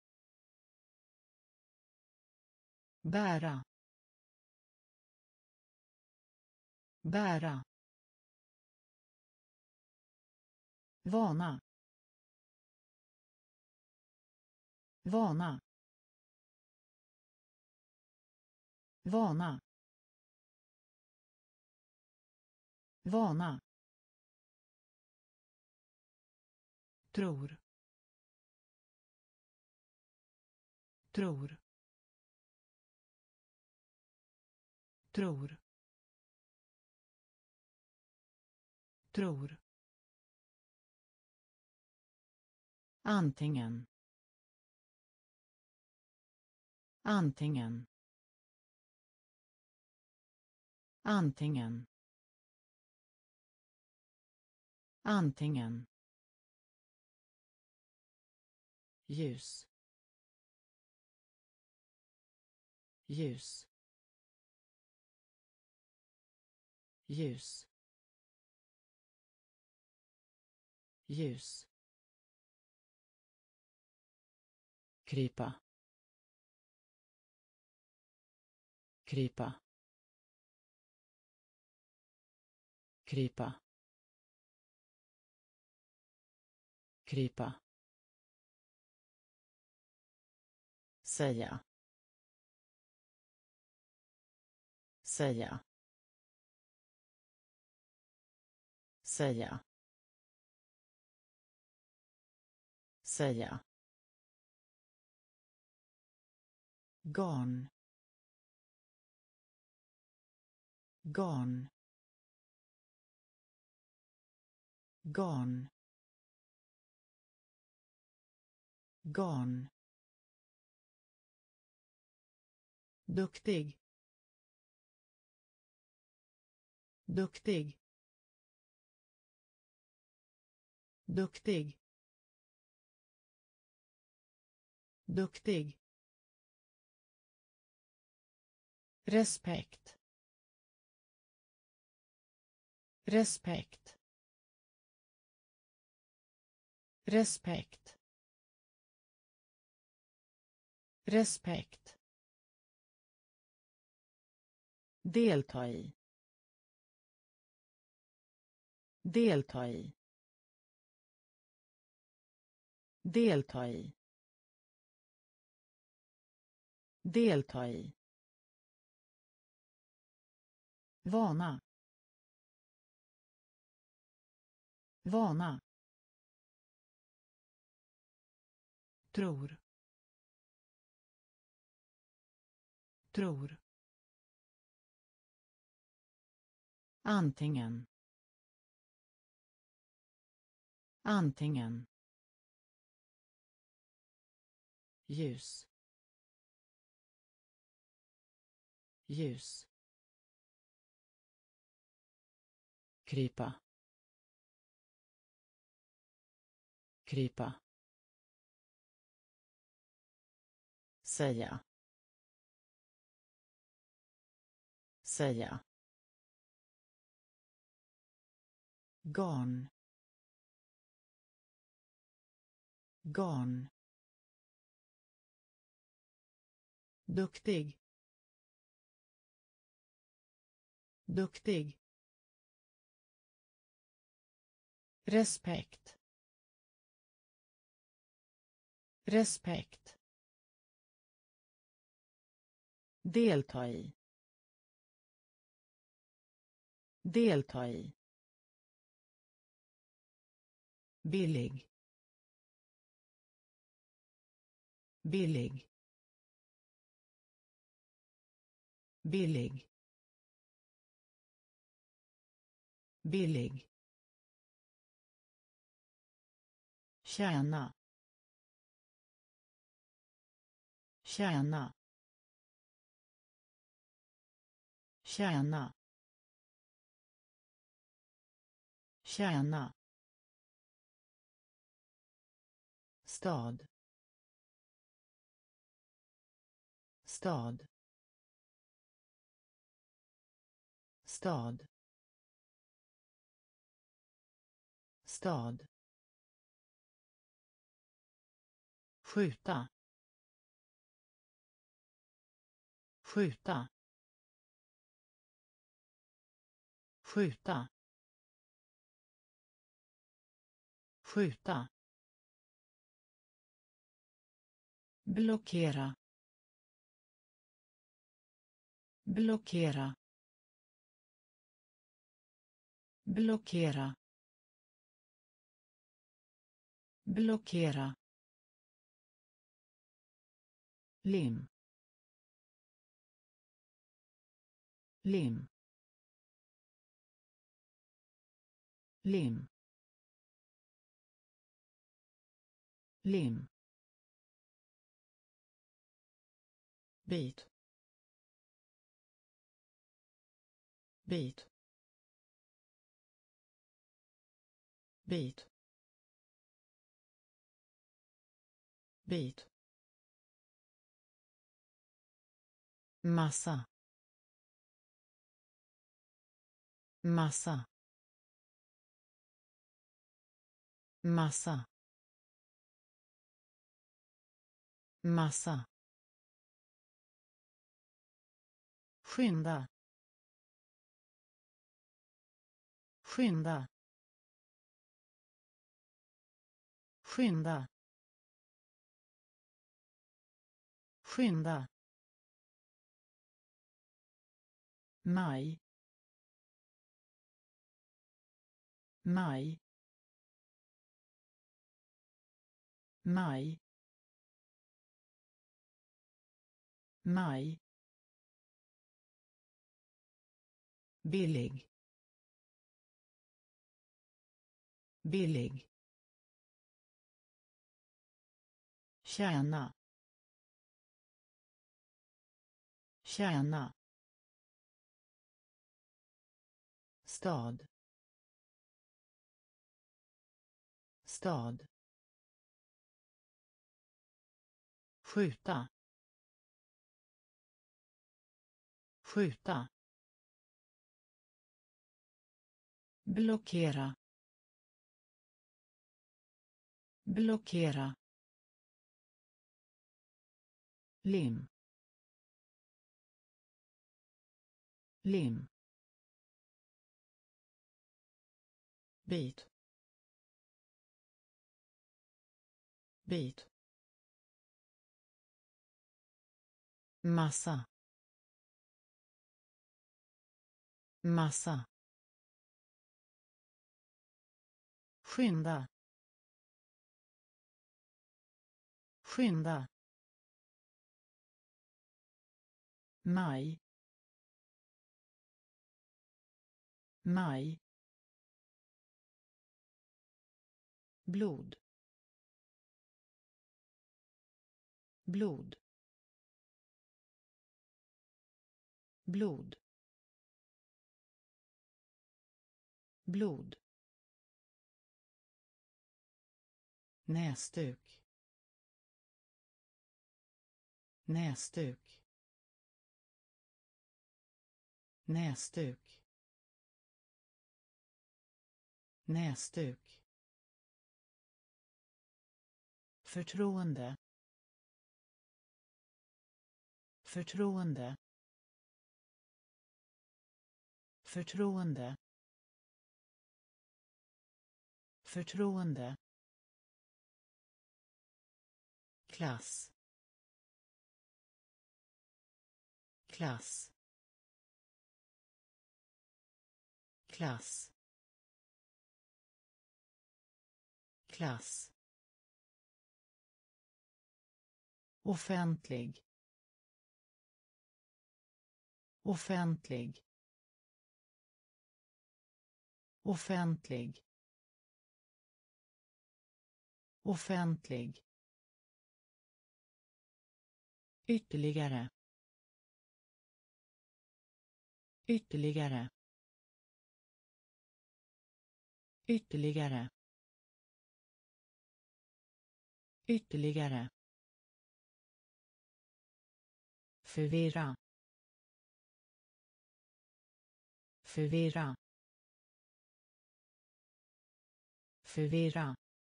bära, bära, vana, vana, vana, vana, tror, tror, tror, tror, antingen, antingen, antingen, antingen, ljus, ljus, ljus, ljus, krypa, krypa, krypa, krypa, säga, säga, säga, säga, garn, garn, garn, garn, duktig, duktig, duktig, duktig, respekt, respekt, respekt, respekt, delta i, delta i, delta i, delta i, vana, vana, tror, tror, antingen, antingen, ljus, ljus, krypa, krypa, säga, säga, garn, garn, duktig, duktig, respekt, respekt, delta i, delta i, billig, billig, billig, billig, tjäna, tjäna, tjäna, tjäna, stad, stad, stad, stad, skjuta, skjuta, skjuta, skjuta, blockera, blockera, blockera, blockera, lim, lim, lim, lim, bit, bit, bit, bit, massa, massa, massa, massa, skynda, skynda, skynda, skynda, maj, maj, maj, maj, billig, billig, tjäna, tjäna, stad, stad, skjuta, skjuta, blockera, blockera, lim, lim, bit, bit, massa, massa, skynda, skynda, maj, maj, blod, blod, blod, blod, näsduk, näsduk, näsduk, näsduk, förtroende, förtroende, förtroende, förtroende, klass, klass, klass, klass, offentlig, offentlig, offentlig, offentlig, ytterligare, ytterligare, ytterligare, ytterligare, förvirra, förvirra, förvirra,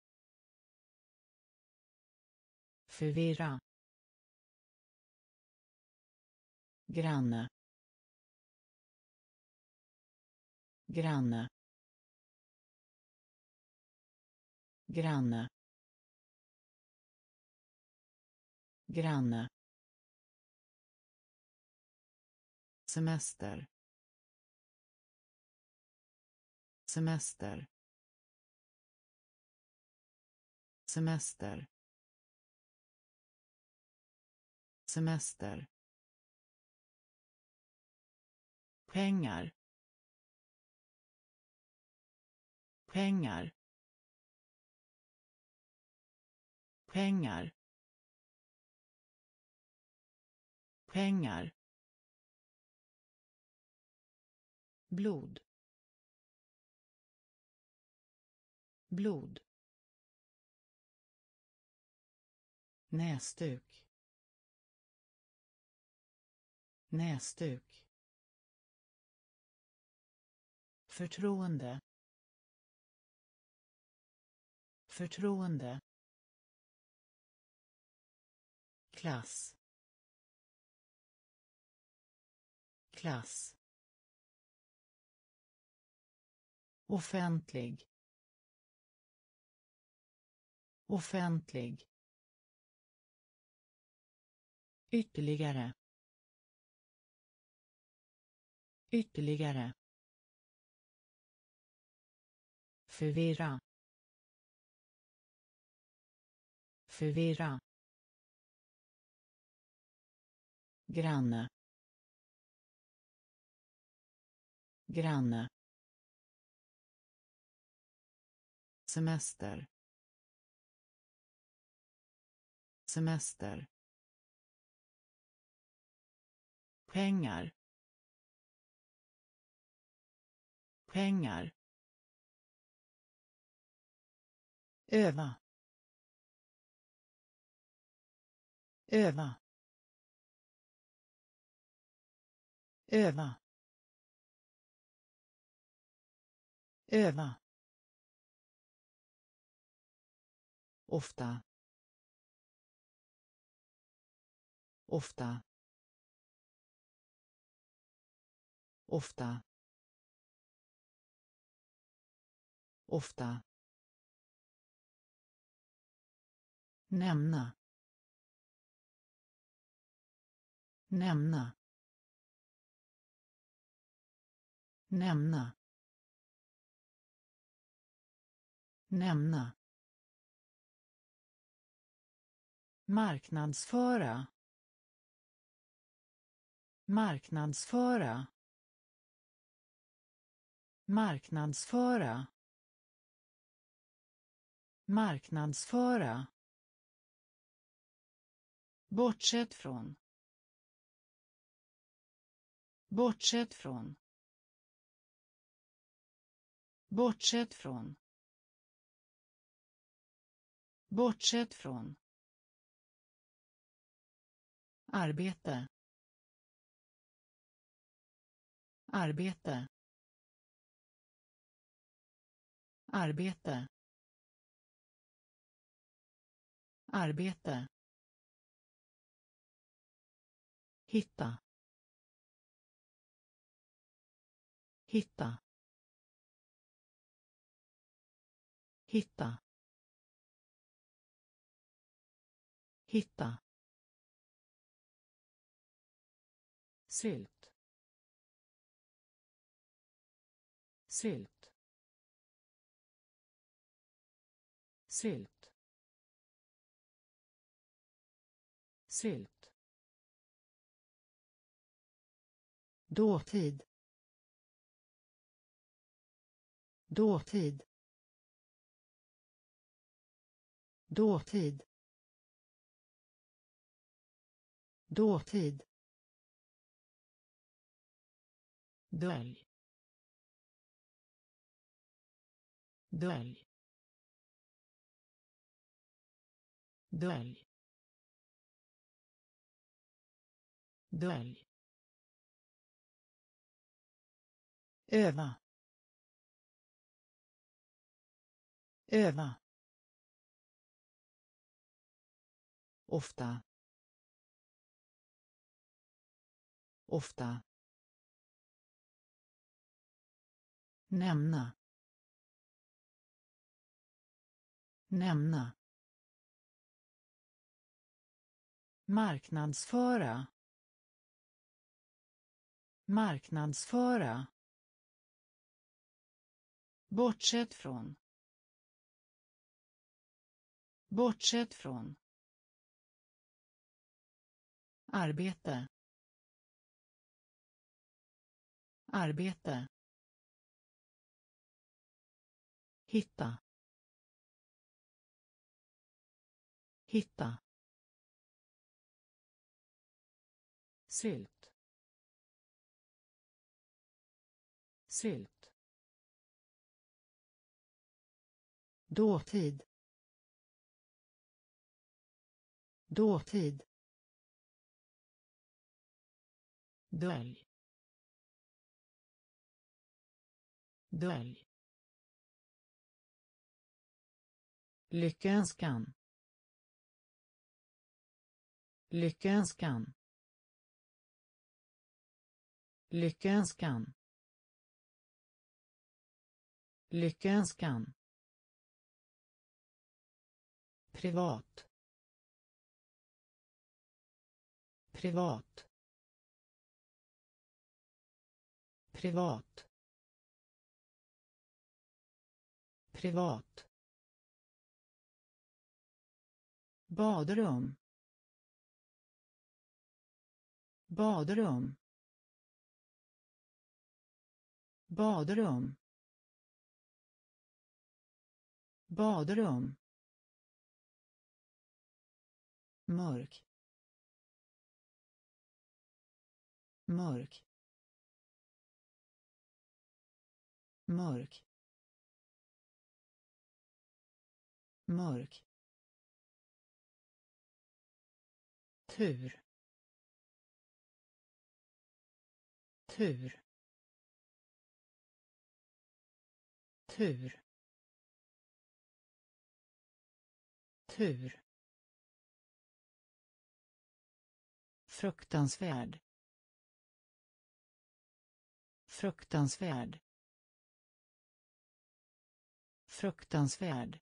förvirra, granne, granne, granne, granne, semester, semester, semester, semester, pengar, pengar, pengar, pengar, blod, blod, näsduk, näsduk, förtroende, förtroende, klass, klass, offentlig, offentlig, ytterligare, ytterligare, förvirra, förvirra, granne, granne, semester, semester, pengar, pengar, öva, öva, öva, öva, ofta, ofta, ofta, ofta, nämna, nämna, nämna, nämna, marknadsföra, marknadsföra, marknadsföra, marknadsföra, bortsett från, bortsett från, bortsett från, bortsett från, arbete, arbete, arbete, arbete, hitta, hitta, hitta, hitta, sylt, sylt, sylt, sylt, dåtid, dåtid, dåtid, dåtid, dölj, dölj, dölj, dölj, öva, öva, ofta, ofta, nämna, nämna, marknadsföra, marknadsföra, bortsett från, bortsett från, arbete, arbete, hitta, hitta, sylt, sylt, dåtid, dåtid, dölj, dölj, lyckönskan, lyckönskan, lyckönskan, lyckönskan, privat, privat, privat, privat, badrum, badrum, badrum, badrum, mörk, mörk, mörk, mörk, tur, tur, tur, tur, fruktansvärd, fruktansvärd, fruktansvärd,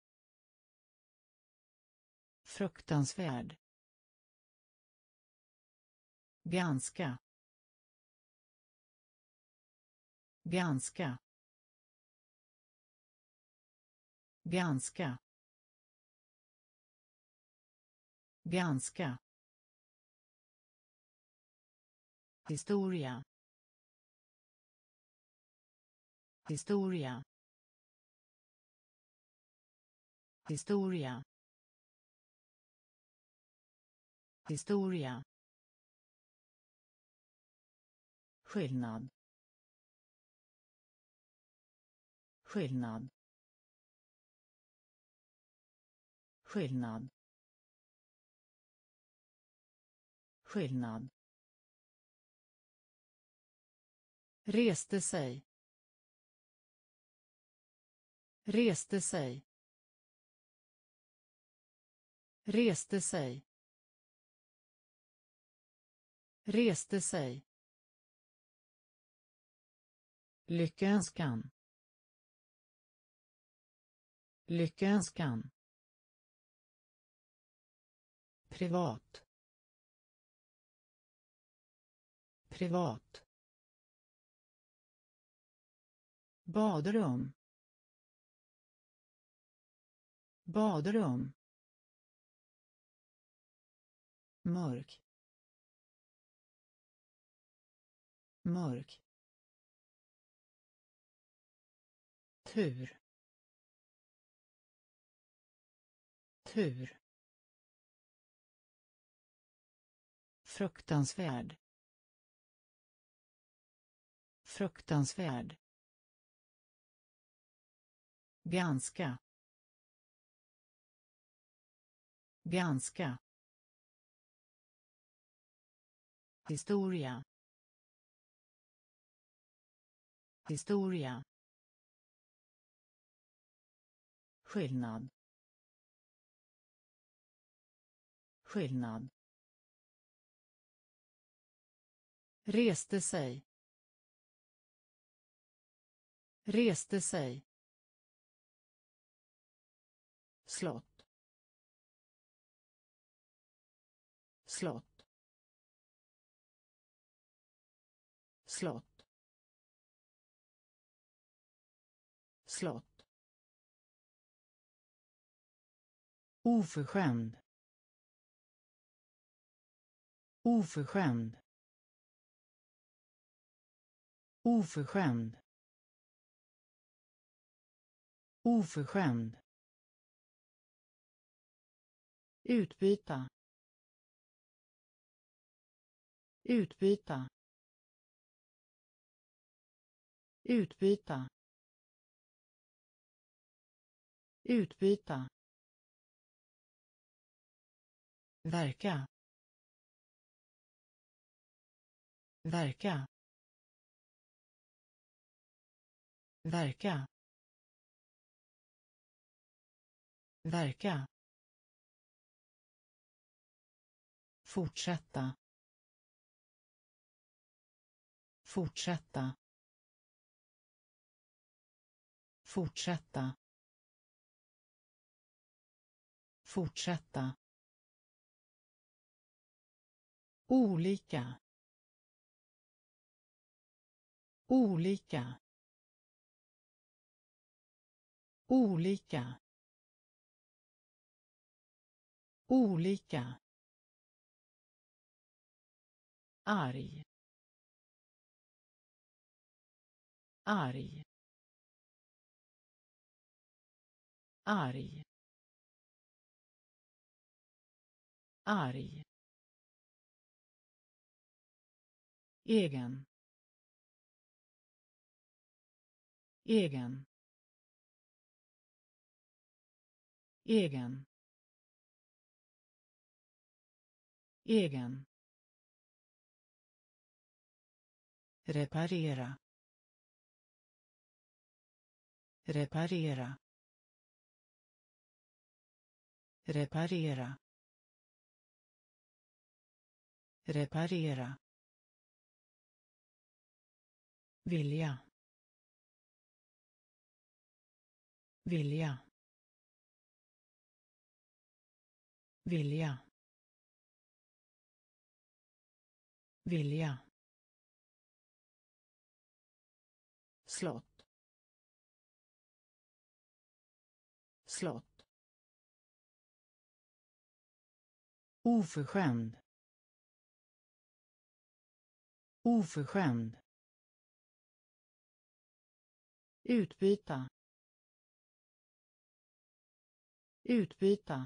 fruktansvärd, ganska, ganska, ganska, ganska, historia, historia, historia, historia, skillnad, skillnad, skillnad, skillnad, reste sig, reste sig, reste sig, reste sig, lyckönskan, lyckönskan, privat, privat, badrum, badrum, mörk, mörk, tur, tur, fruktansvärd, fruktansvärd, ganska, ganska, historia, historia, skillnad, skillnad, reste sig, reste sig, slott, slott, slott, slott, oförskämd, oförskämd, oförskämd, oförskämd, utbyta, utbyta, utbyta, utbyta, verka, verka, verka, verka, fortsätta, fortsätta, fortsätta, fortsätta, olika, olika, olika, olika, arg, arg, arg, arg, egen, egen, egen, egen, reparera, reparera, reparera, reparera, vilja, vilja, vilja, vilja, slott, slott, oförskämd, oförskämd, utbyta, utbyta,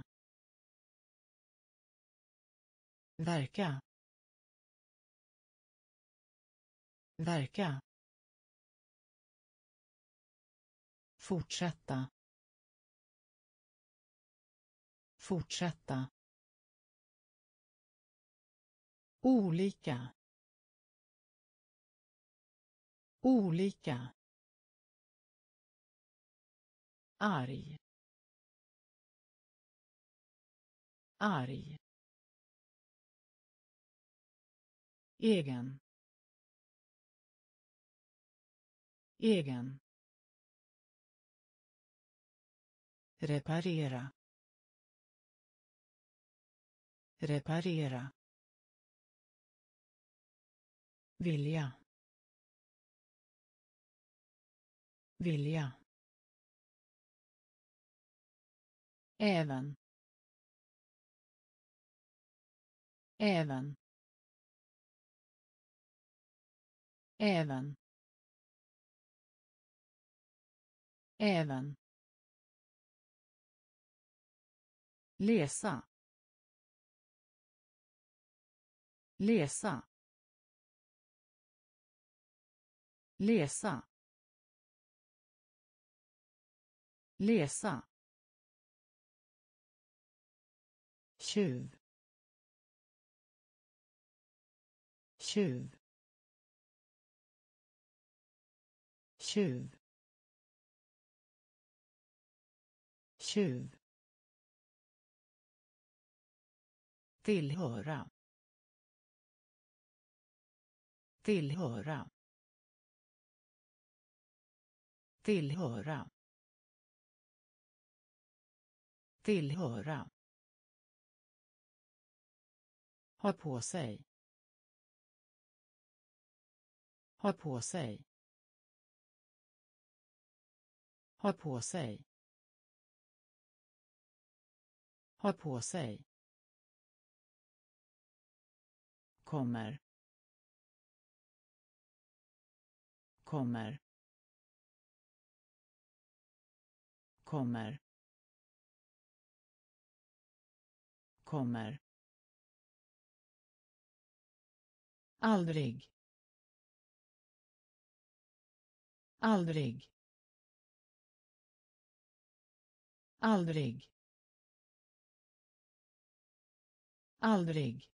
verka, verka, fortsätta, fortsätta, olika, olika, arg, arg, egen, egen, reparera, reparera, vilja, vilja, även, även, även, även, läsa, läsa, läsa, läsa, tjuv, tjuv, tjuv, tjuv, tillhöra, tillhöra, tillhöra, tillhöra, ha på sig, ha på sig, ha på sig, ha på sig, kommer, kommer, kommer, kommer, aldrig, aldrig, aldrig, aldrig,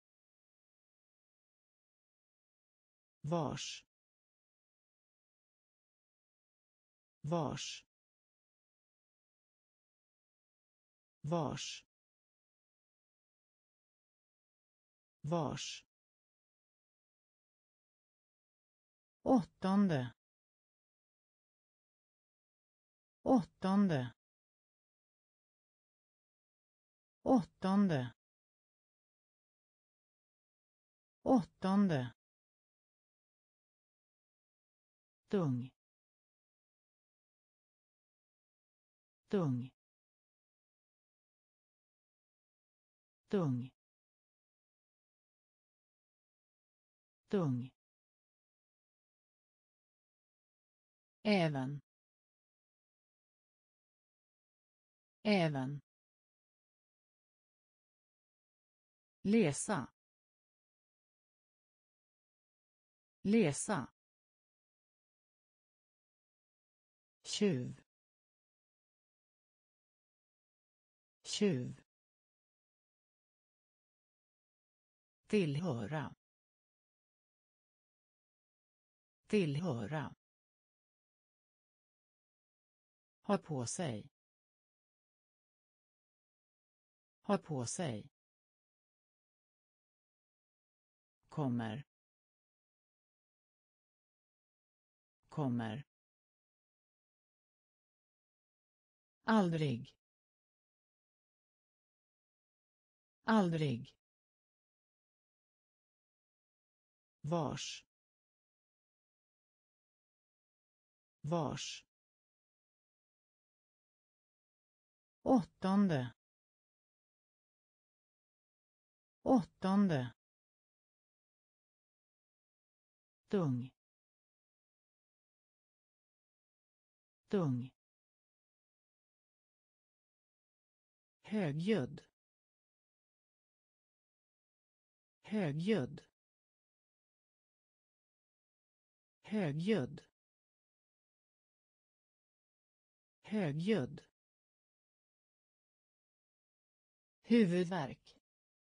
vars, vars, vars, vars, åttonde, åttonde, åttonde, åttonde, tung, tung, tung, tung, även, även, läsa, läsa, tjuv, tjuv, tillhöra, tillhöra, ha på sig, ha på sig, kommer, kommer, aldrig, aldrig, vars, vars, åttonde, åttonde, tung, tung, högljudd, högljudd, högljudd, högljudd, huvudvärk,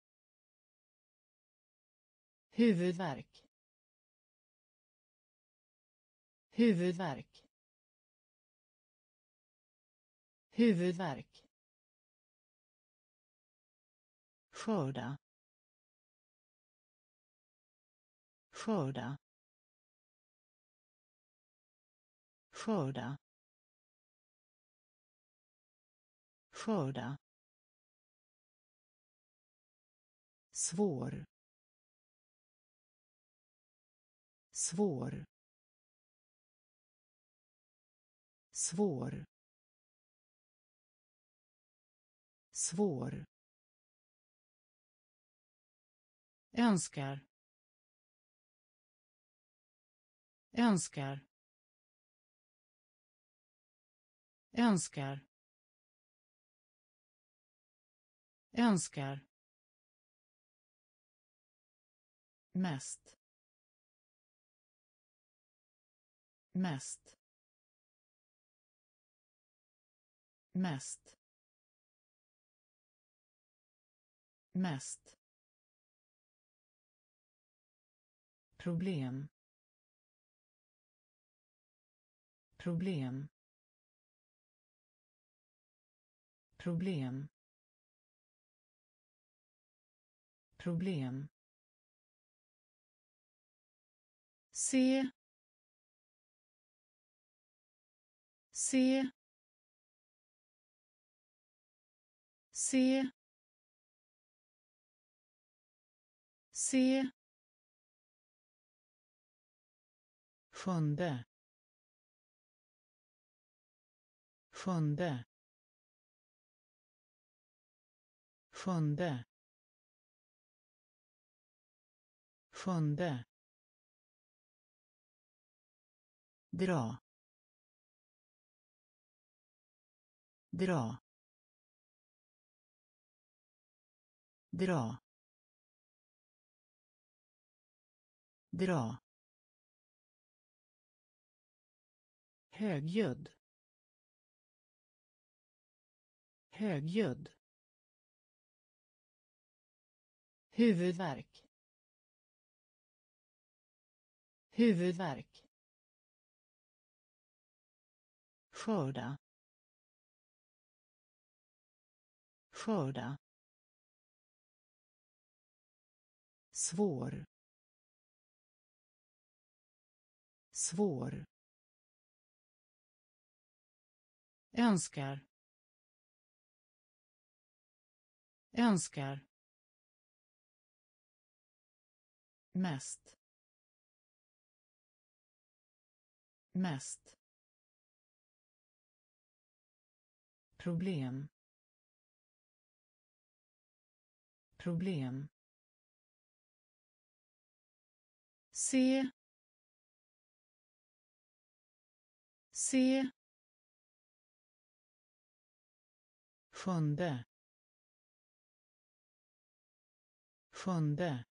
huvudvärk, huvudvärk, huvudvärk, skörda, skörda, skörda, skörda, svår, svår, svår, svår, önskar, önskar, önskar, önskar, mest, mest, mest, mest, problem, problem, problem, problem, se, se, se, se, sjunde, sjunde, sjunde, sjunde, dra, dra, dra, dra, högljudd, högljudd, huvudvärk, huvudvärk, skörda, skörda, svår, svår, önskar, önskar, mest, mest, problem, problem, se, se, sjunde, sjunde,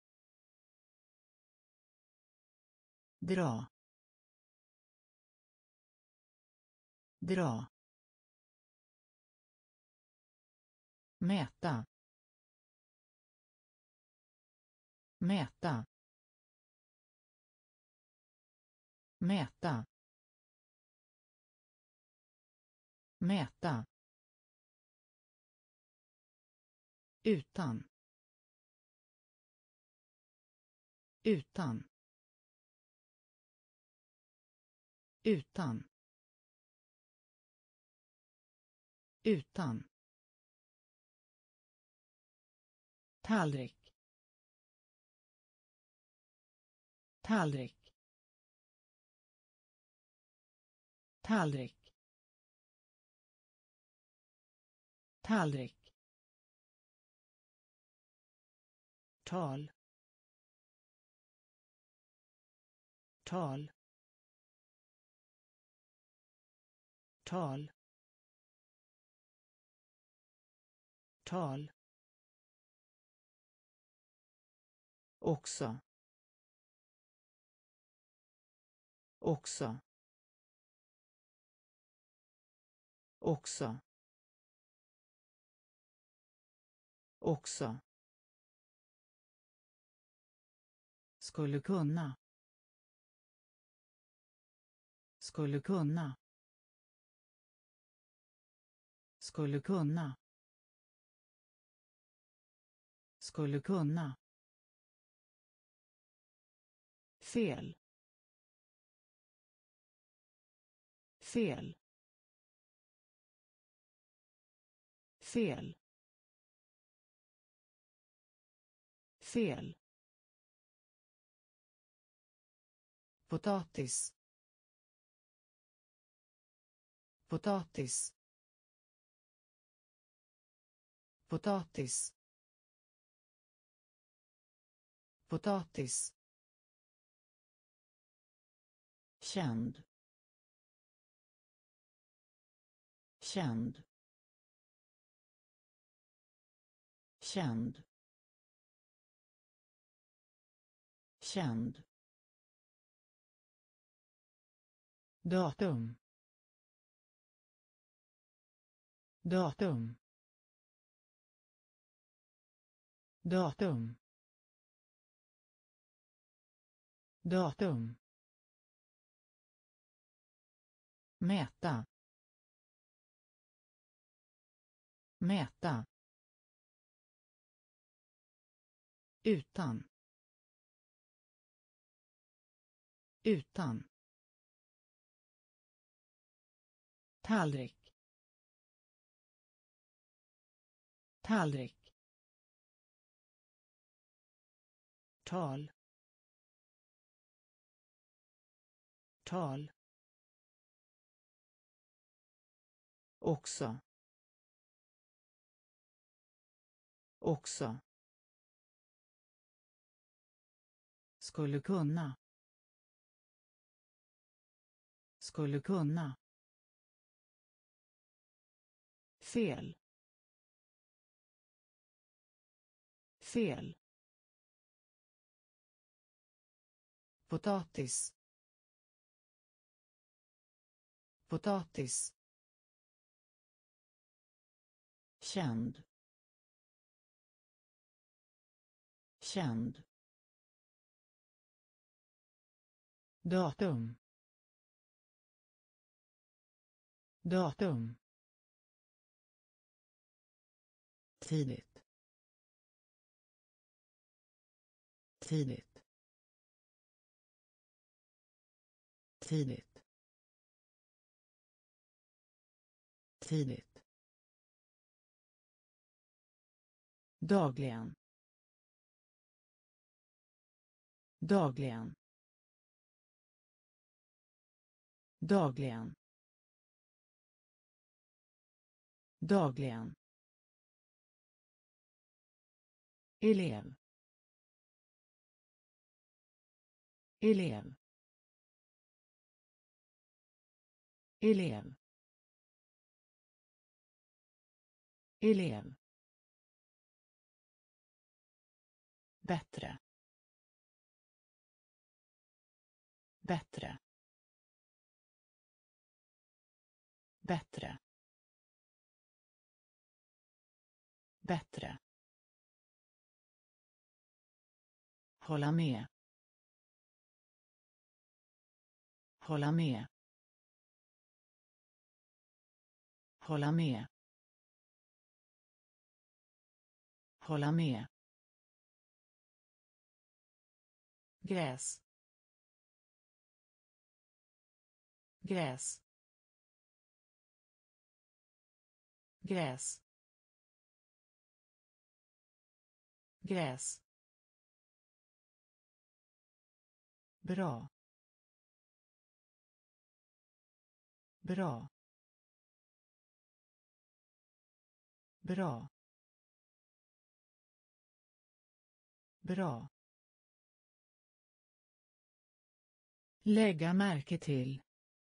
dra, dra, mäta, mäta, mäta, mäta, utan, utan, utan, utan, tallrik, tallrik, tallrik, tallrik, tal, tal, tal, tal, också, också, också, också, skulle kunna, skulle kunna, skulle kunna, skulle kunna, fel, fel, fel, fel, potatis, potatis, potatis, potatis, känd, känd, känd, känd, datum, datum, datum, datum, mäta, mäta, utan, utan, tallrik, tallrik, tal, tal, också, också, skulle kunna, skulle kunna, fel, fel, potatis, potatis, känd, känd, datum, datum, tidigt, tidigt, tidigt, tidigt, dagligen, dagligen, dagligen, dagligen, elev, elev, elev, elev, bättre, bättre, bättre, bättre, hålla med, hålla med, hålla med, hålla med, gräs, gräs, gräs, gräs, bra, bra, bra, bra, lägga märke till,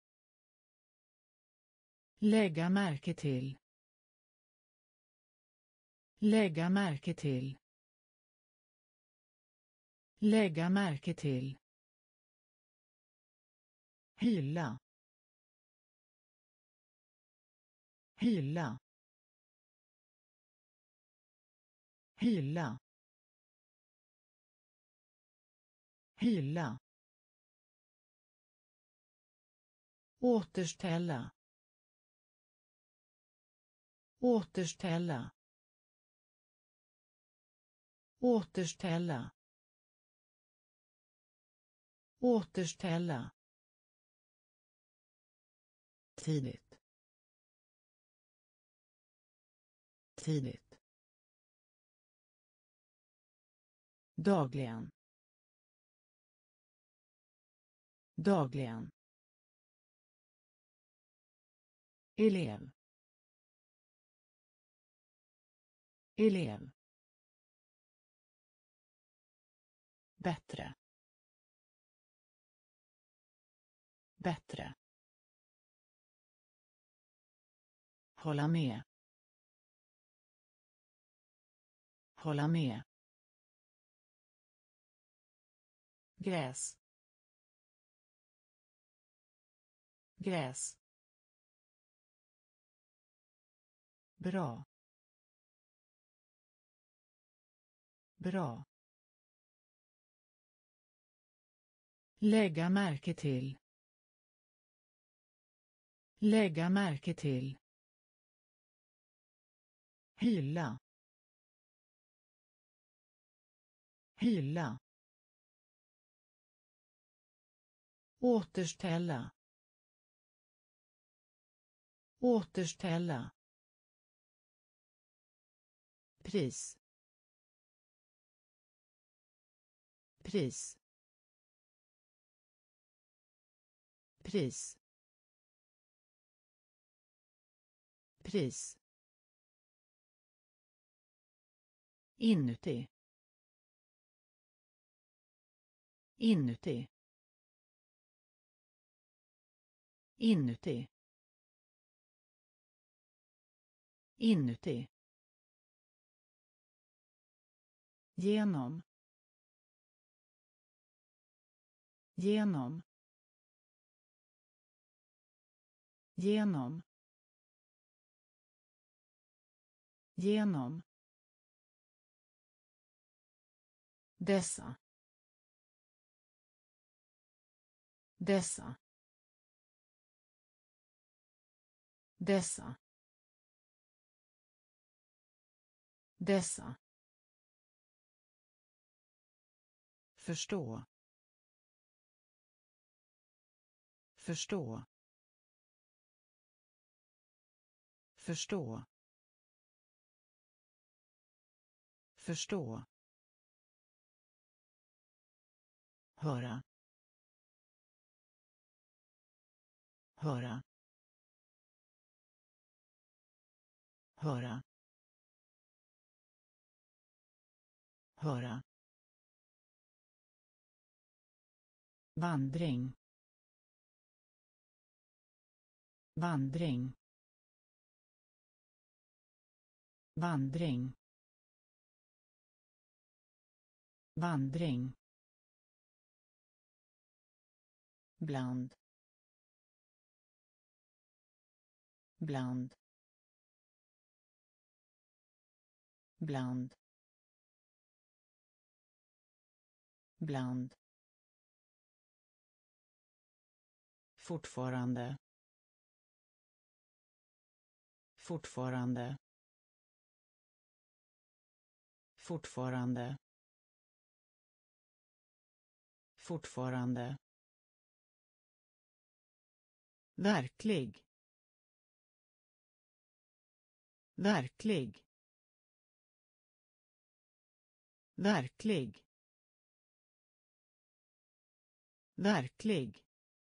lägga märke till, lägga märke till, lägga märke till, hylla, hylla, hylla, hylla, återställa, återställa, återställa, återställa, tidigt, tidigt, dagligen, dagligen, elev, elev, bättre, bättre, hålla med, hålla med, gräs, gräs, bra, bra, lägga märke till, lägga märke till, hylla, hylla, återställa, återställa, pris, pris, pris, pris, inuti, inuti, inuti, inuti, genom, genom, genom, genom, dessa, dessa, dessa, dessa, förstå, förstå, förstå, förstå, höra, höra, höra, höra, vandring, vandring, vandring, vandring, bland, bland, bland, bland, fortfarande, fortfarande, fortfarande, fortfarande, verklig, verklig, verklig, verklig,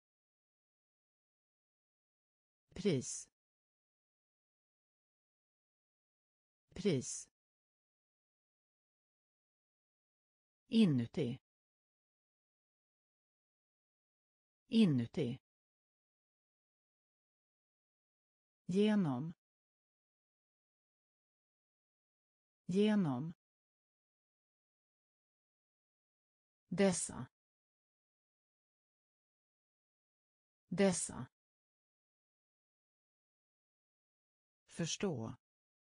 pris, pris, inuti, inuti, genom, genom, dessa, dessa, förstå,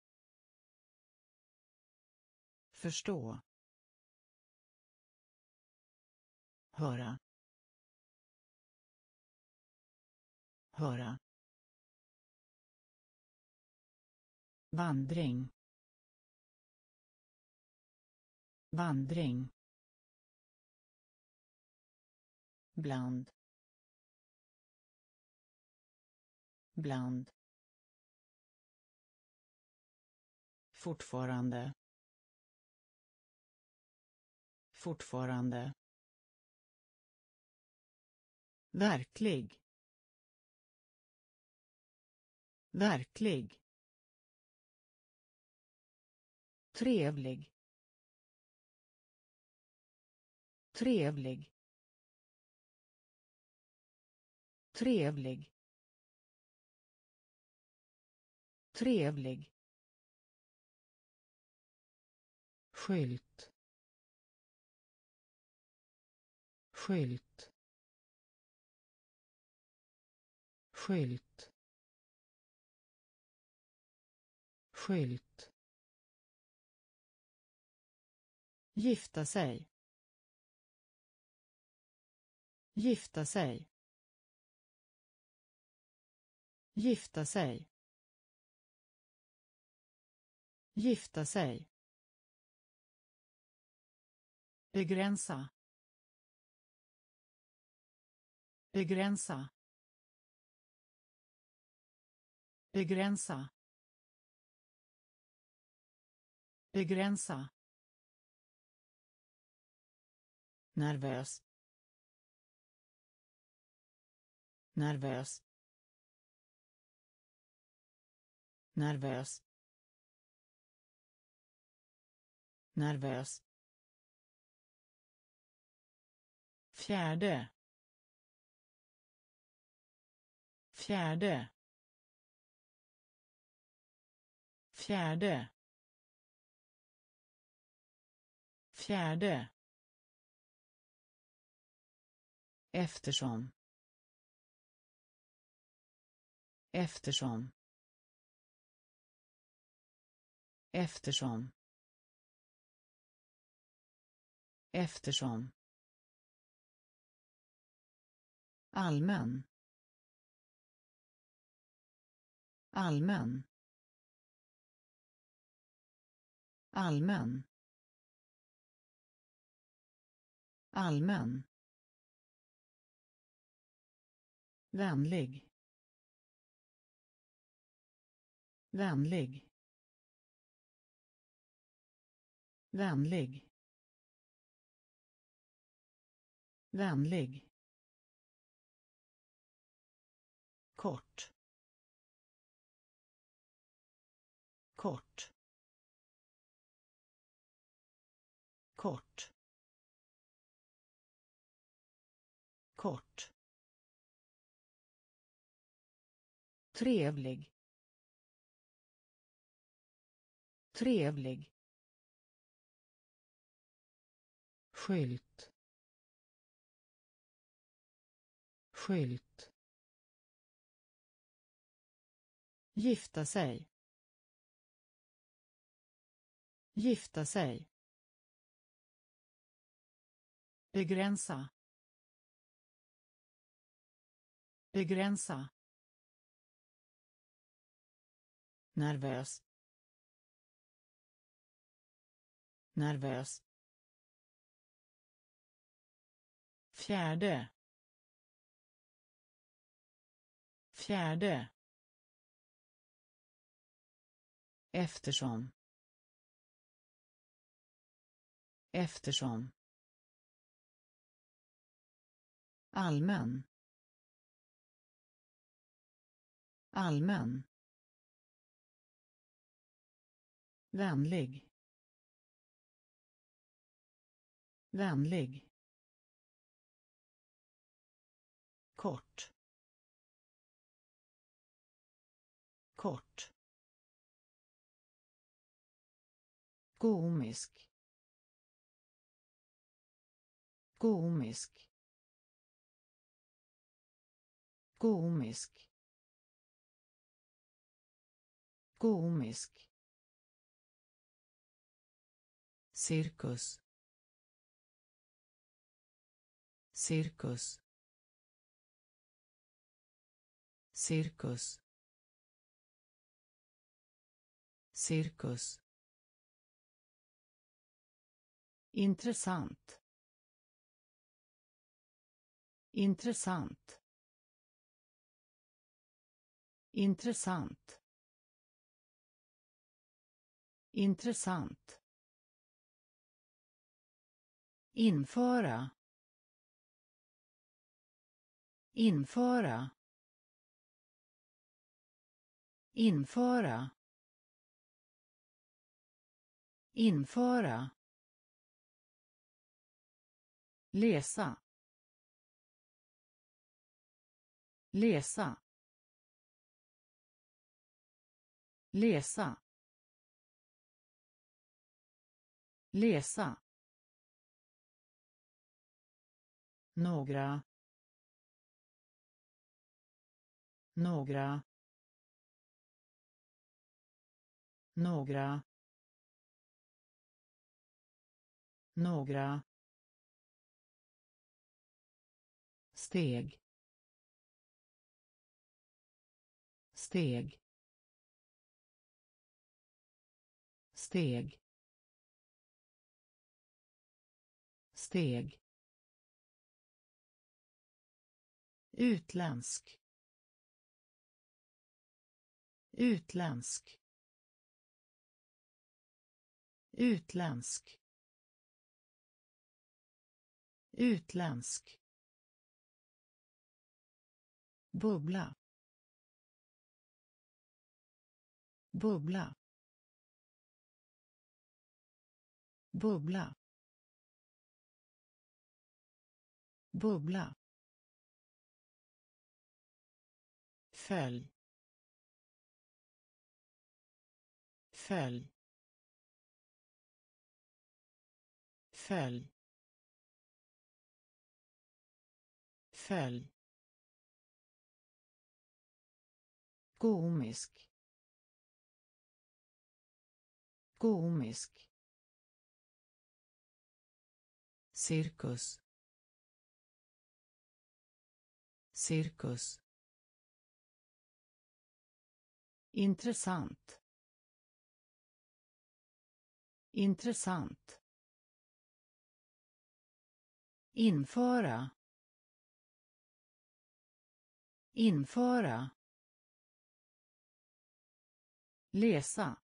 förstå, höra, höra, vandring, vandring, bland, bland, fortfarande, fortfarande, verklig, verklig, trevlig, trevlig, trevlig, trevlig, skylt, skylt, skylt, skylt, gifta sig, gifta sig, gifta sig, gifta sig, begränsa, begränsa, begränsa, begränsa, nervös, nervös, nervös, nervös, fjärde, fjärde, fjärde, fjärde, eftersom, eftersom, eftersom, eftersom, allmän, allmän, allmän, allmän, vänlig, vänlig, vänlig, vänlig, kort, kort, kort, kort, trevlig, trevlig, skylt, skylt, gifta sig, gifta sig, begränsa, begränsa, nervös, nervös, fjärde, fjärde, eftersom, eftersom, allmän, allmän, vänlig, vänlig, kort, kort, komisk, komisk, komisk, komisk, cirkus, cirkus, cirkus, cirkus, intressant, intressant, intressant, intressant, införa, införa, införa, införa, läsa, läsa, läsa, läsa, några, några, några, några, steg, steg, steg, steg, utländsk, utländsk, utländsk utländsk bubbla bubbla bubbla bubbla följ följ följ följ komisk komisk cirkus cirkus intressant intressant införa införa läsa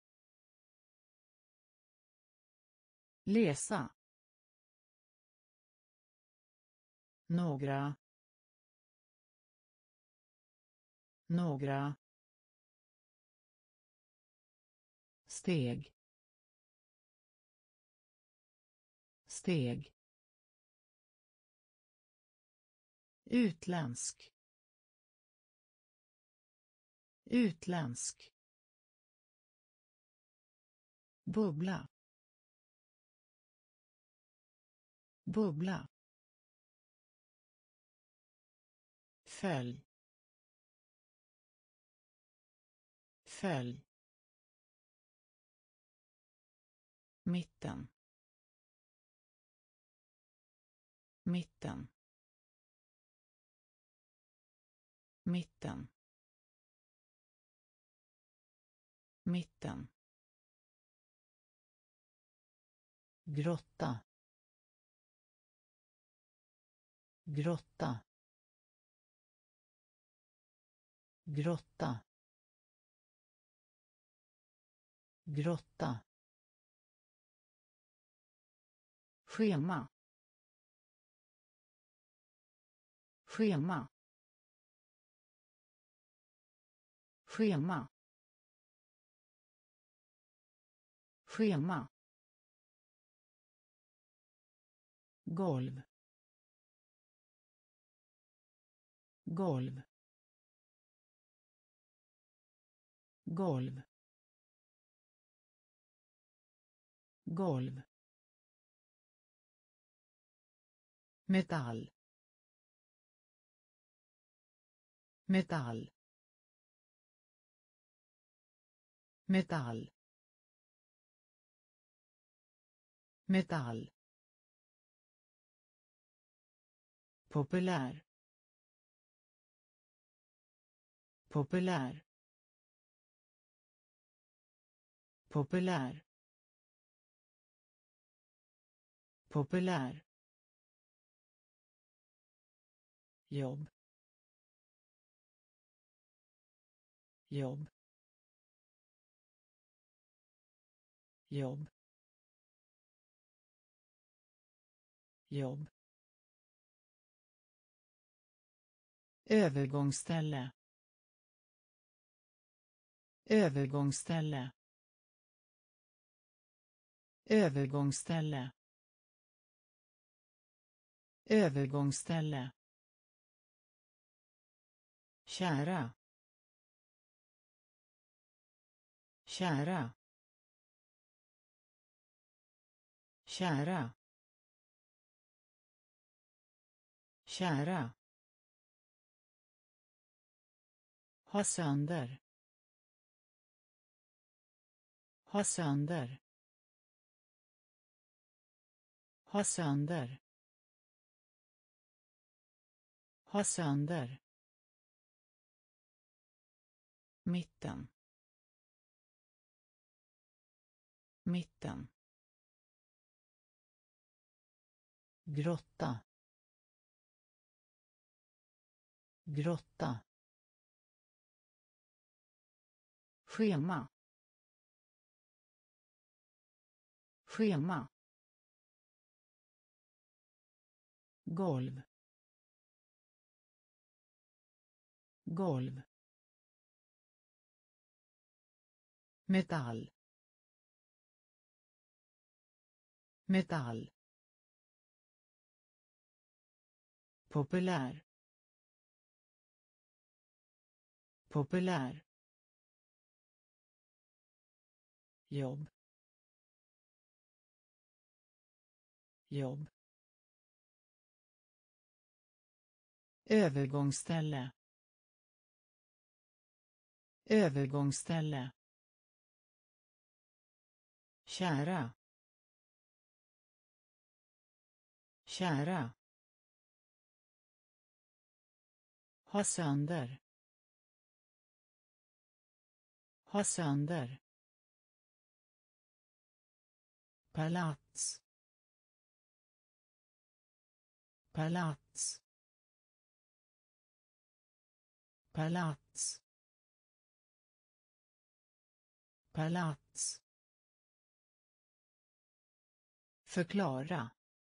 läsa några några steg steg utländsk utländsk bubbla bubbla följ följ mitten mitten mitten mitten grotta grotta grotta grotta schema schema schema schema golv golv golv golv metall metall metall metall populär populär populär populär jobb jobb jobb jobb övergångsställe övergångsställe övergångsställe övergångsställe kära kära kära kära ha sönder ha sönder ha sönder ha sönder mitten mitten grotta grotta schema schema, golv, golv, metall, metall, populär, populär, jobb, jobb, övergångsställe, övergångsställe, kära, kära, ha sönder, ha sönder, palats, palats, palats, palats, förklara,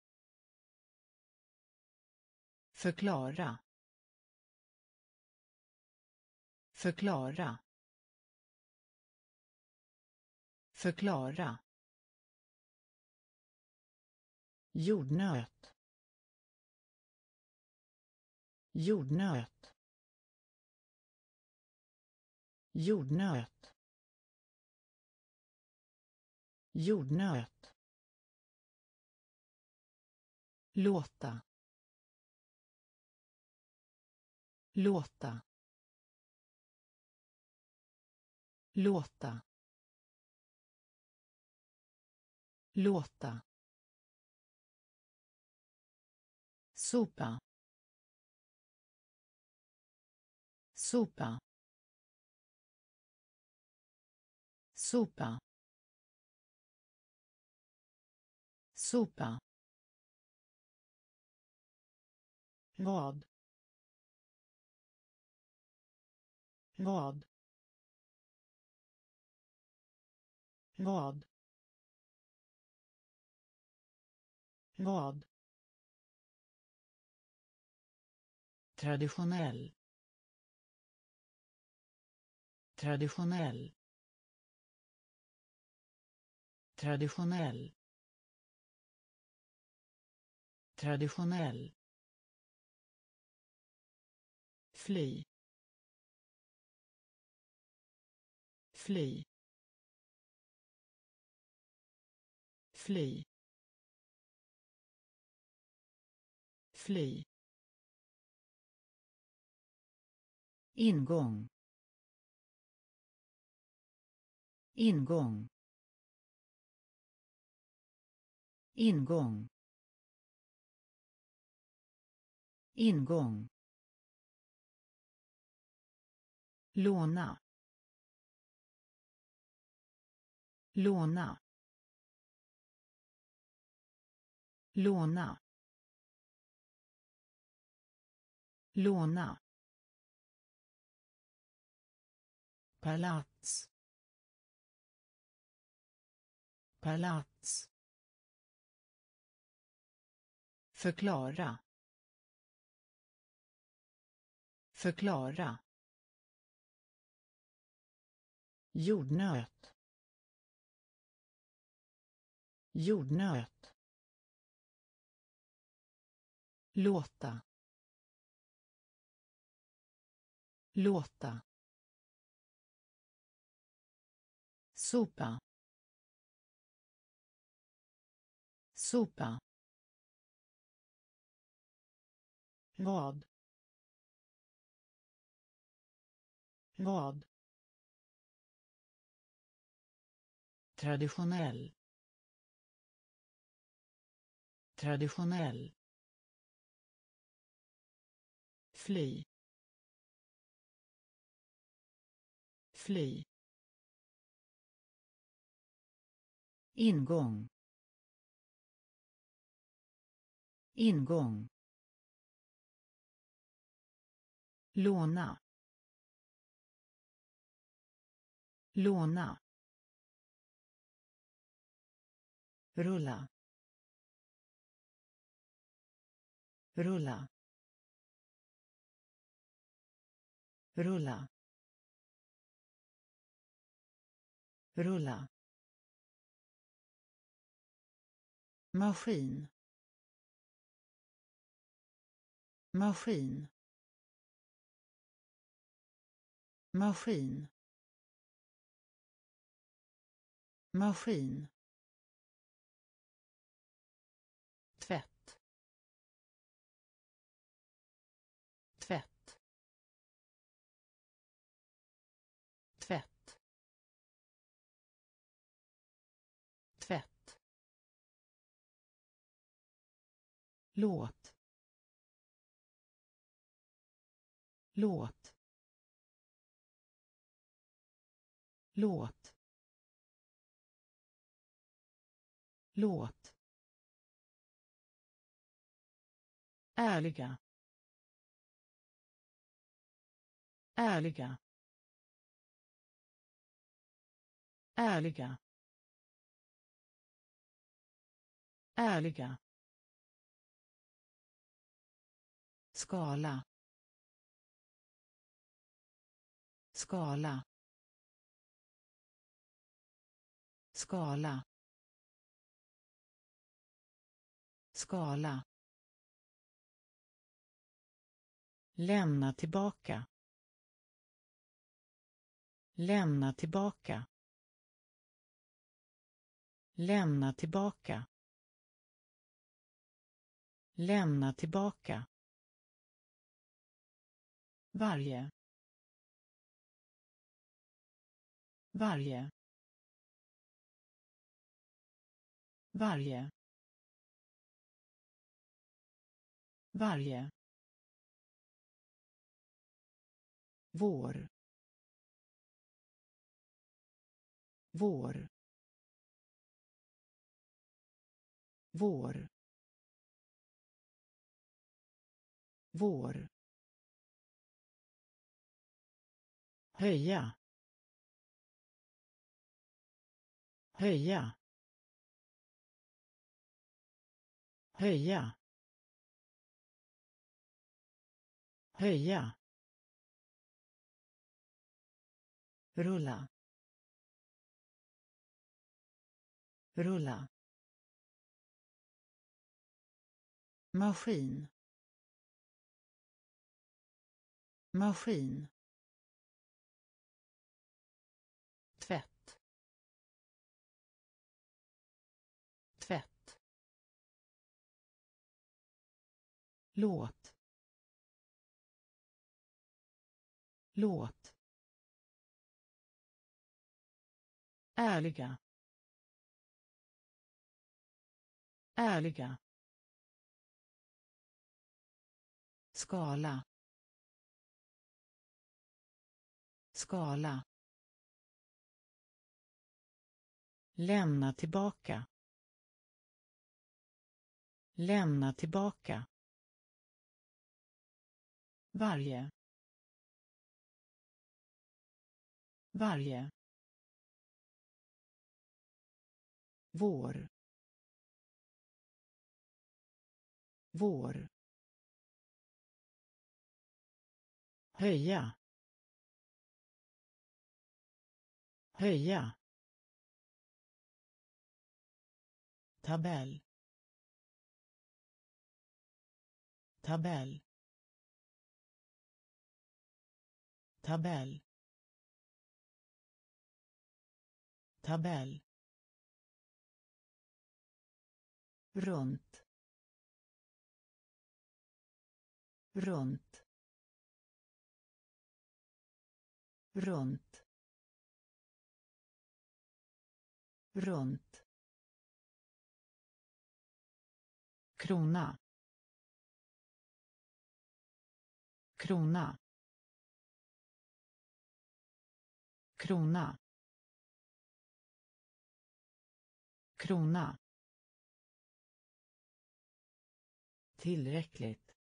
förklara, förklara, förklara, jordnöt, jordnöt, jordnöt, jordnöt, låta, låta, låta, låta, sopa, sopa, sopa, sopa, vad, vad, vad, vad, traditionell, traditionell, traditionell, traditionell, fly, fly, fly, fly, ingång, ingång, ingång, ingång, låna, låna, låna, låna, palats, palats, förklara, förklara, jordnöt, jordnöt, låta, låta, sopa, sopa, vad, vad, traditionell, traditionell, fly, fly, ingång, ingång, låna, låna, rulla, rulla, rulla, rulla, maskin, maskin, maskin, maskin, tvätt, tvätt, tvätt, tvätt, låt, låt, låt, låt, ärliga, ärliga, ärliga, ärliga, skala, skala, skala, skala, lämna tillbaka, lämna tillbaka, lämna tillbaka, lämna tillbaka, varje, varje, varje, varje, vår, vår, vår, vår, höja, höja, höja, höja, rulla, rulla, maskin, maskin, tvätt, tvätt, låt, låt, ärliga, ärliga, skala, skala, lämna tillbaka, lämna tillbaka, varje, varje, vår, vår, höja, höja, tabell, tabell, tabell, tabell, runt, runt, runt, runt, krona, krona, krona, krona, tillräckligt,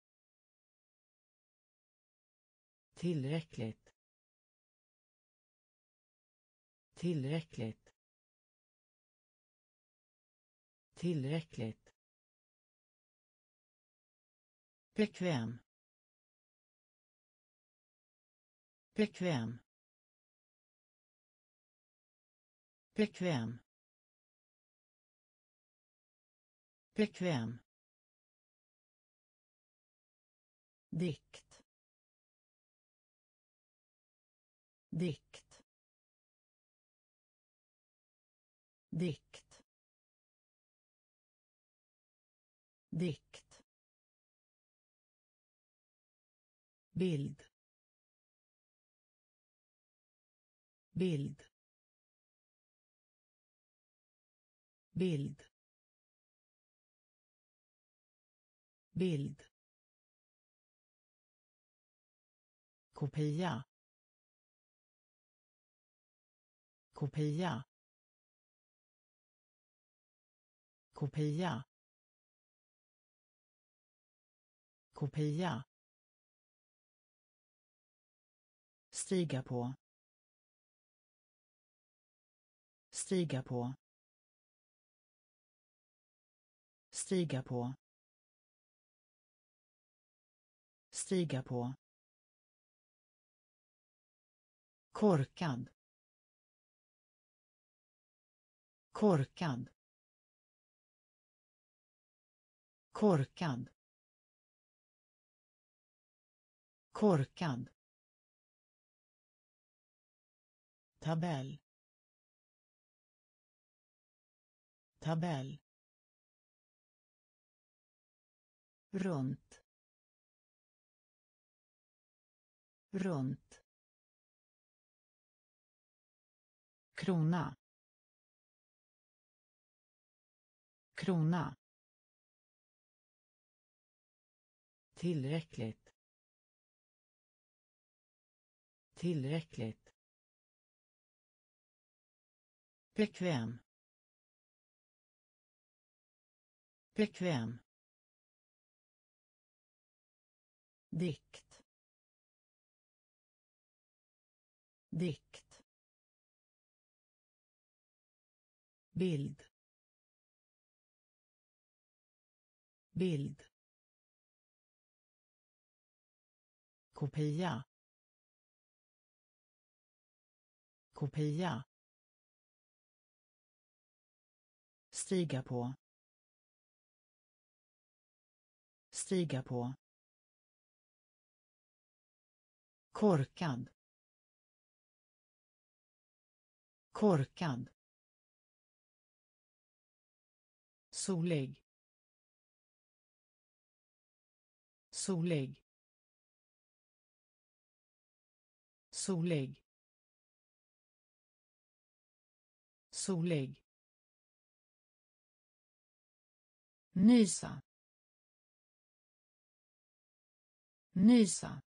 tillräckligt, tillräckligt, Tillräckligt. Bekväm. Bekväm. Bekväm. Bekväm. Dikt. Dikt. Dikt. Dikt. Bild. Bild. Bild. Bild. Kopia. Kopia. Kopia. Kopia. Stiga på. Stiga på. Stiga på. Stiga på. Korkad. Korkad. Korkad. Korkad. Tabell. Tabell. Runt. Runt. Krona. Krona. Tillräckligt. Tillräckligt. Bekväm. Bekväm. Dikt. Dikt. Bild. Bild. Kopia. Kopia. Stiga på. Stiga på. Korkad. Korkad. Solig. Solig. Solig. Solig. Nysa. Nysa.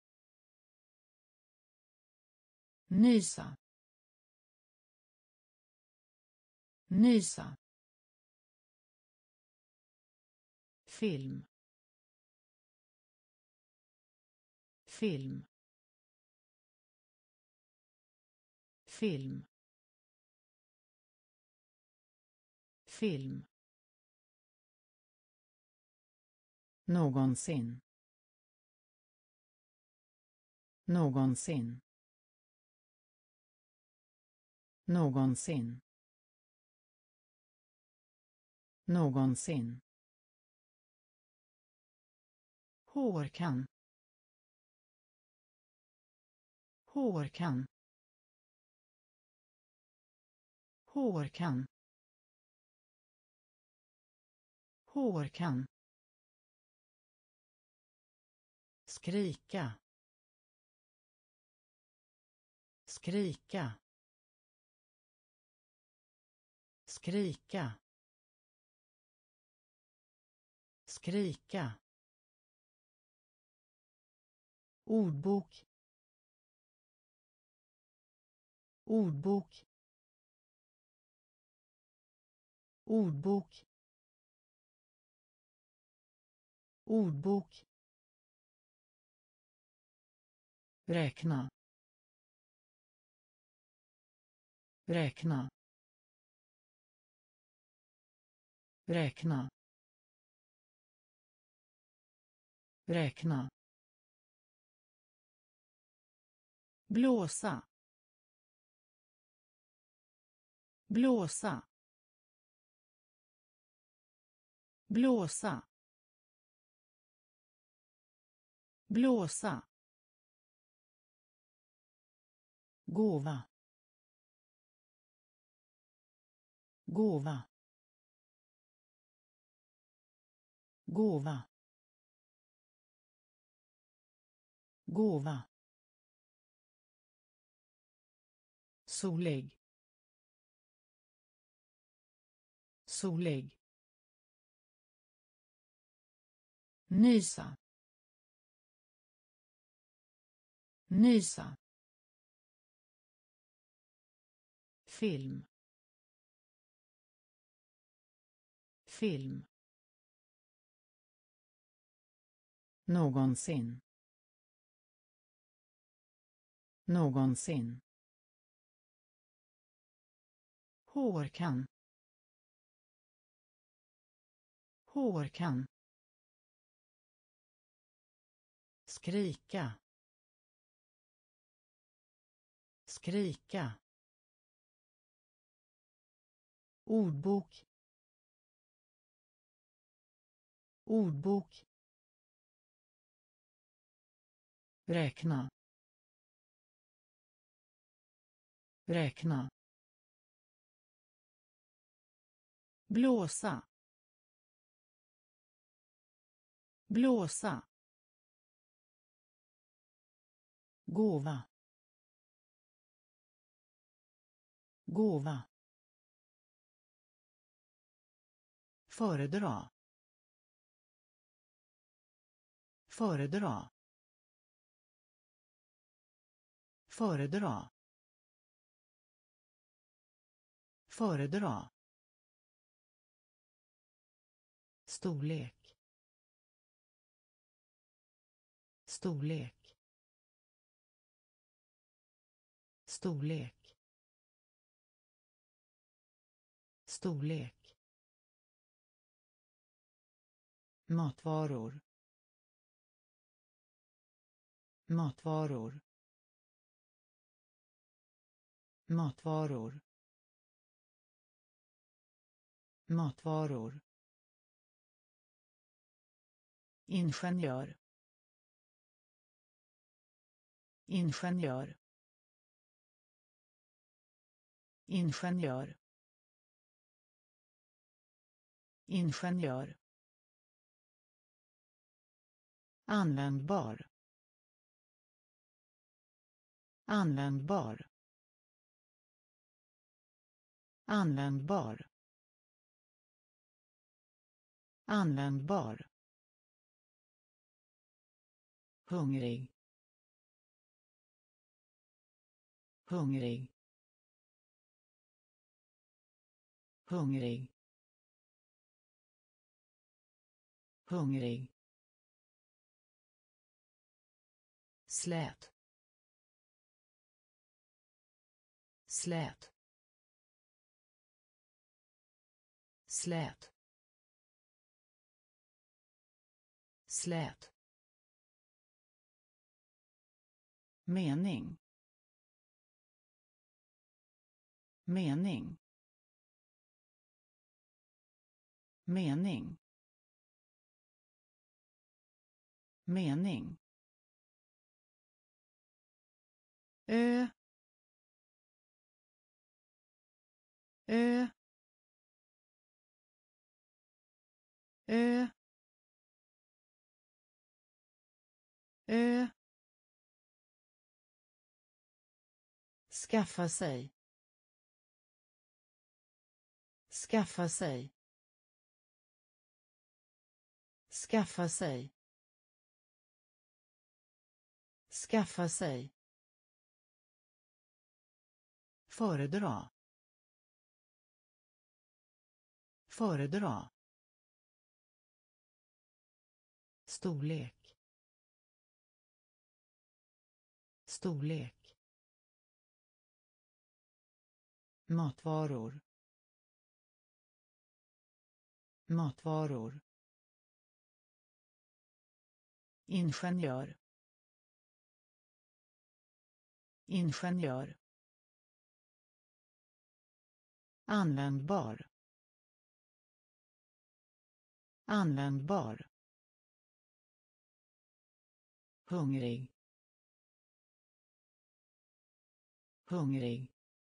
Nysa. Nysa. Film. Film. Film. Film. Någonsin. Någonsin. Någonsin. Någonsin. Hårkam. Hårkam. Hårkam. Hårkam. Skrika. Skrika. Skrika. Skrika. Ordbok. Ordbok. Ordbok. Ordbok. Räkna. Räkna. räkna, räkna, blåsa, blåsa, blåsa, blåsa, gåva, gåva, gåva, gåva, solig, solig, nysa, nysa, film, film, någonsin, någonsin, hårkam, hårkam, skrika, skrika, ordbok, ordbok, räkna, räkna, blåsa, blåsa, gåva, gåva, föredra, föredra, föredra, föredra, storlek, storlek, storlek, storlek, matvaror, matvaror, matvaror, matvaror, ingenjör, ingenjör, ingenjör, ingenjör, användbar, användbar, användbar, användbar, hungrig, hungrig, hungrig, hungrig, slät, slät, slät, slät, mening, mening, mening, mening, ö, ö, ö, ö, skaffa sig, skaffa sig, skaffa sig, skaffa sig, föredra, föredra, storlek, storlek, matvaror, matvaror, ingenjör, ingenjör, användbar, användbar, hungrig, hungrig,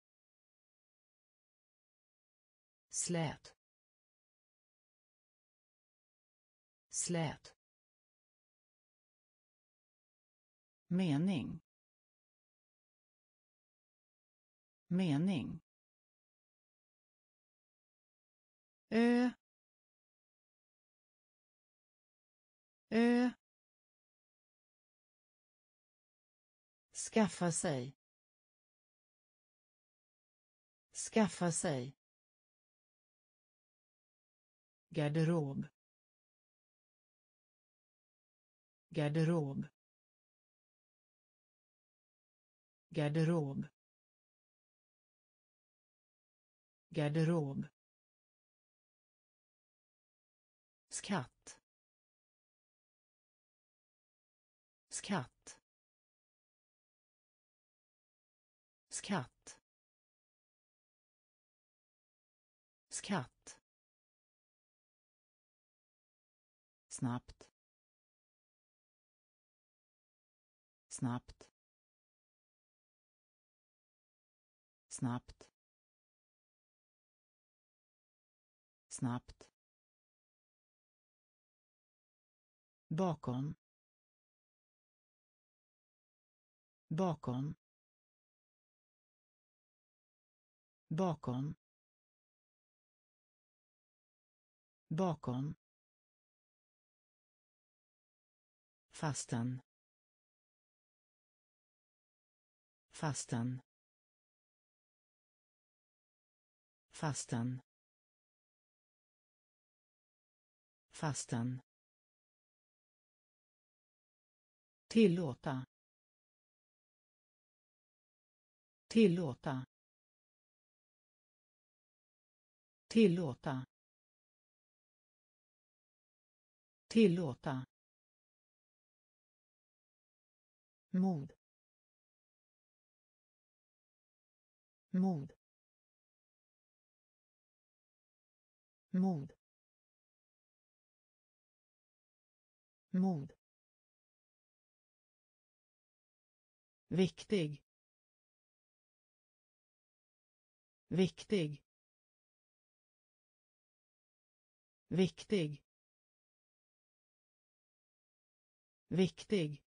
slät, slät, mening, mening, ö, ö, skaffa sig, skaffa sig, garderob, garderob, garderob, garderob, skatt, skatt, skatt, skatt, snabbt, snabbt, snabbt, snabbt, bakom, bakom, bakom, bakom, fasten, fasten, fasten, fasten, tillåta, tillåta, tillåta, tillåta, mod, mod, mod, mod, viktig, viktig, viktig, viktig,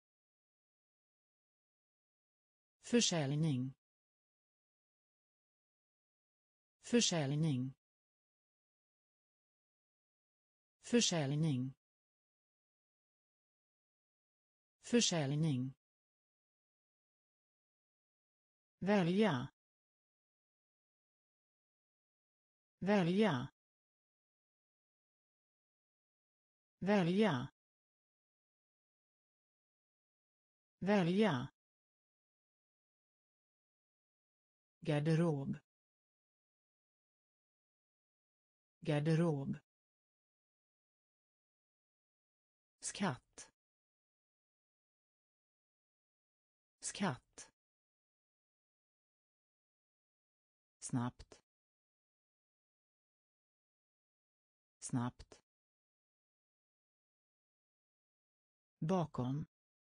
försäljning, försäljning, försäljning, försäljning, välja, välja, välja, välja, garderob, garderob, skatt, skatt, snabbt, snabbt, bakom,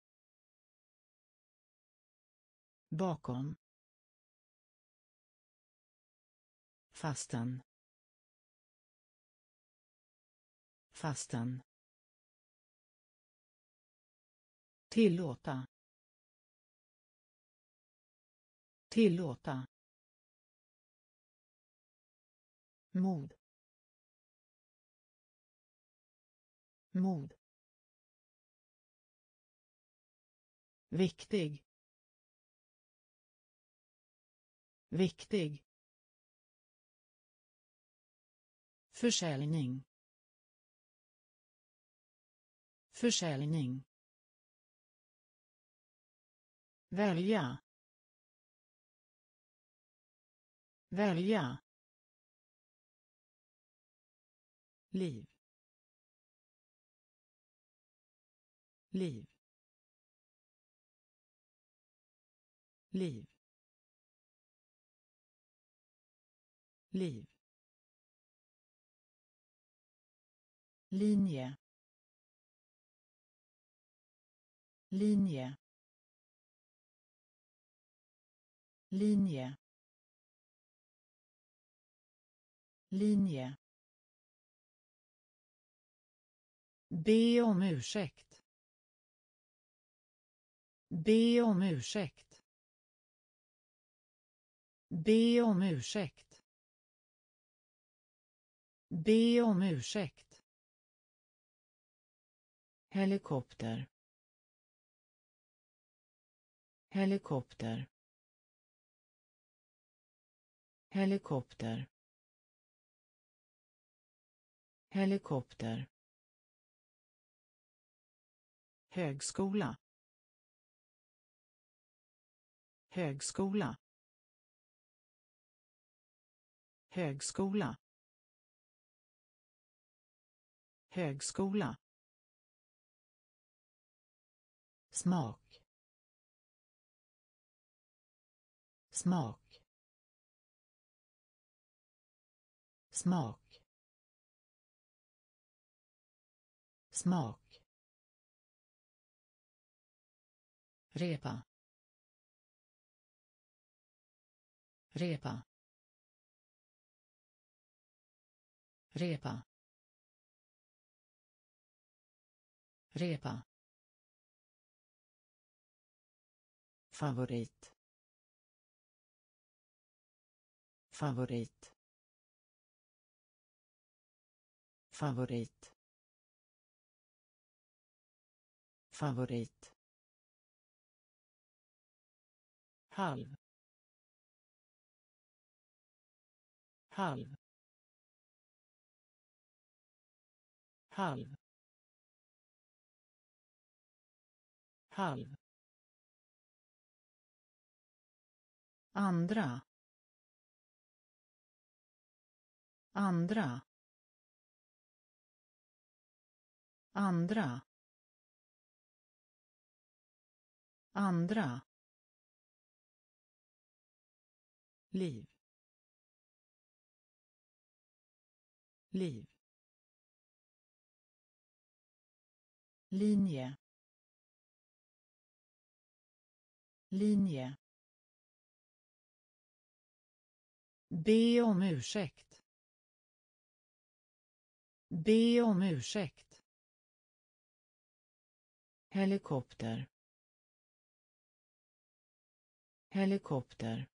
bakom, fasten, fasten, tillåta, tillåta, mod, mod, viktig, viktig, försäljning, försäljning, välja, välja, liv, liv, liv, liv, linje, linje, linje, linje, be om ursäkt, be om ursäkt, be om ursäkt, be om ursäkt, helikopter, helikopter, helikopter, helikopter, högskola, högskola, högskola, högskola, smak, smak, smak, smak, repa, repa, repa, repa, favorit, favorit, favorit, favorit, halv, halv, halv, halv, andra, andra, andra, andra, liv, liv, linje, linje, be om ursäkt, be om ursäkt, helikopter, helikopter,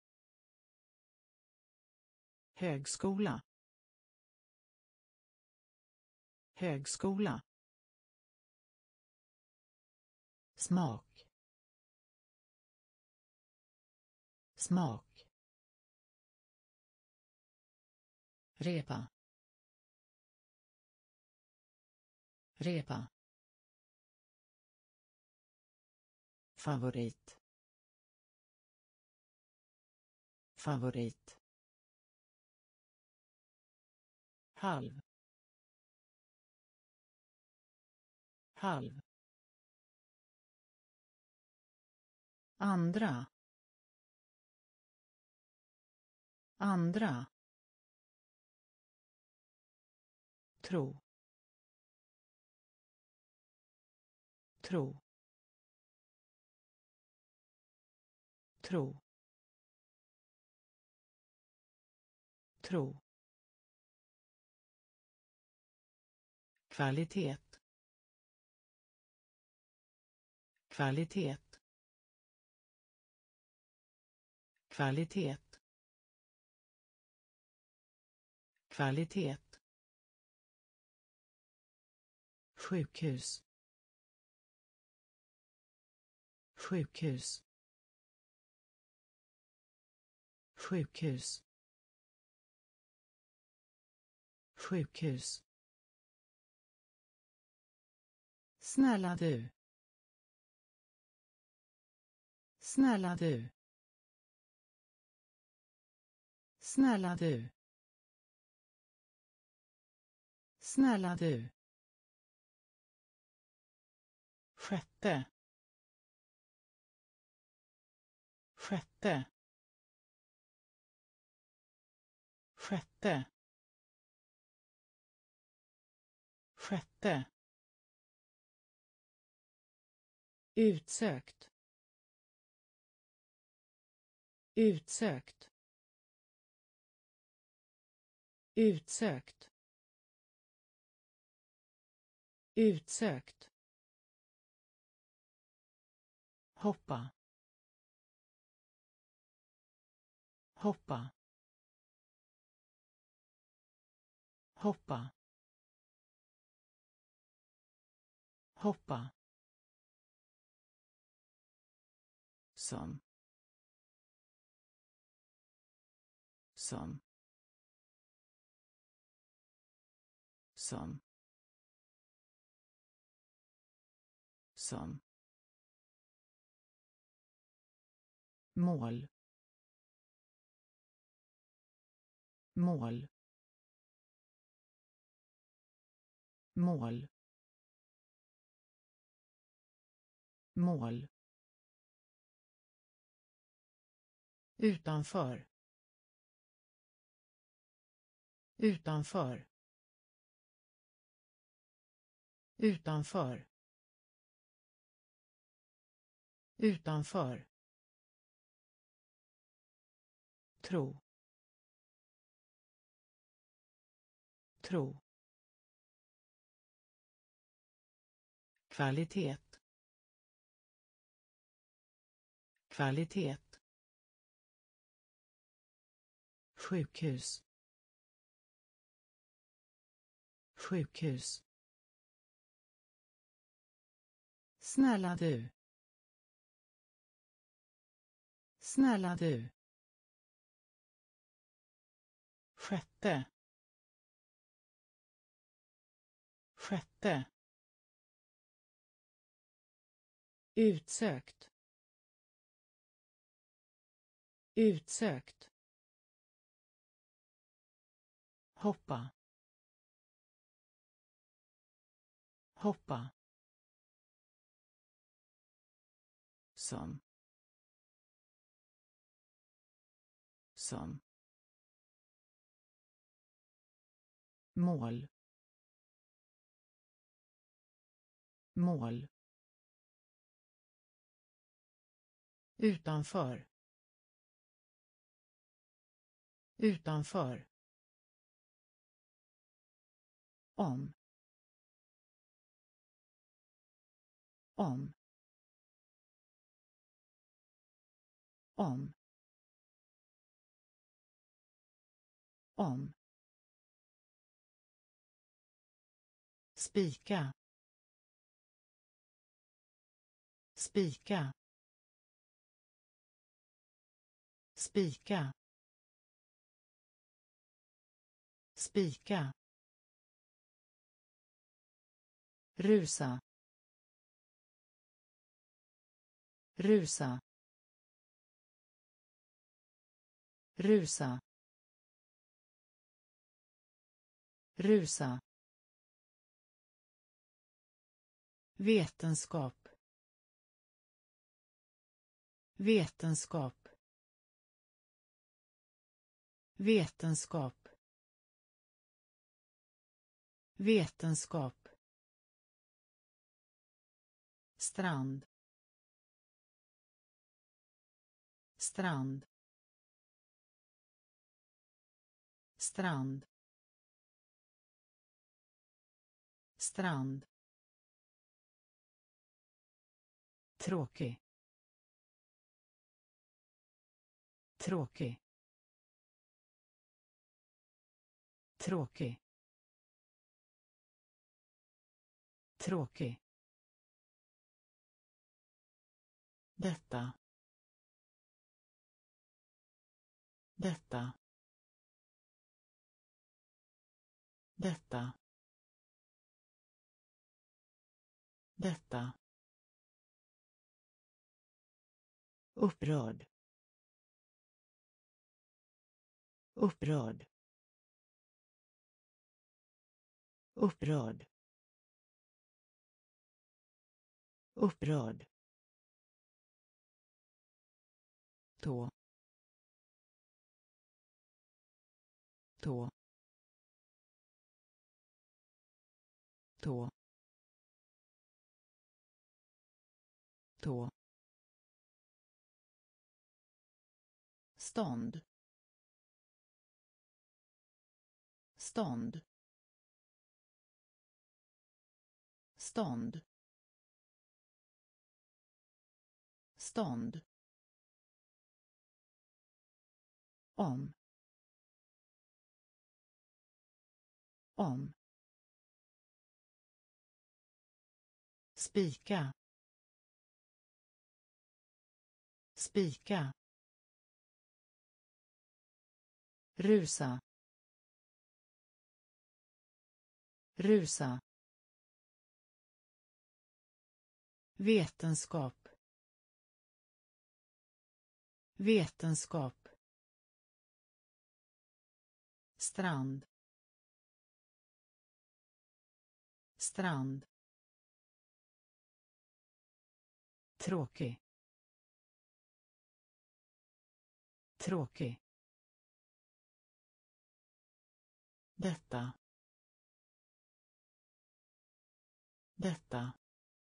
högskola, högskola, smak, smak, repa, repa, favorit, favorit, halv, halv, andra, andra, tro, tro, tro, tro, kvalitet, kvalitet, kvalitet, kvalitet, sjukhus, sjukhus, sjukhus, sjukhus, snälla du, snälla du, snälla du, Snälla du. Sjätte. Sjätte. Sjätte. Sjätte. Utsökt. Utsökt. Utsökt. Utsökt. Hoppa. Hoppa. Hoppa. Hoppa. Som. Som. Som. Som. Mål. Mål. Mål. Mål. Utanför. Utanför. Utanför. Utanför. Tro. Tro. Kvalitet. Kvalitet. Sjukhus. Sjukhus. Snälla du. Snälla du. Sjätte. Sjätte. Utsökt. Utsökt. Hoppa. Hoppa. Som. Som. Mål. Mål. Utanför. Utanför. Om. Om. Om. Om. Spika. Spika. Spika. Spika. Rusa. Rusa. Rusa. Rusa. Vetenskap. Vetenskap. Vetenskap. Vetenskap. Strand. Strand. Strand. Strand. Tråkig. Tråkig. Tråkig. Tråkig. Detta. Detta. Detta. Detta. Upprörd. Upprörd. upprörd, upprörd, tå, tå, tå, tå, stånd, stånd, stånd, stånd, om, om, spika, spika, rusa, rusa, vetenskap, vetenskap, strand, strand, tråkig, tråkig, detta, detta,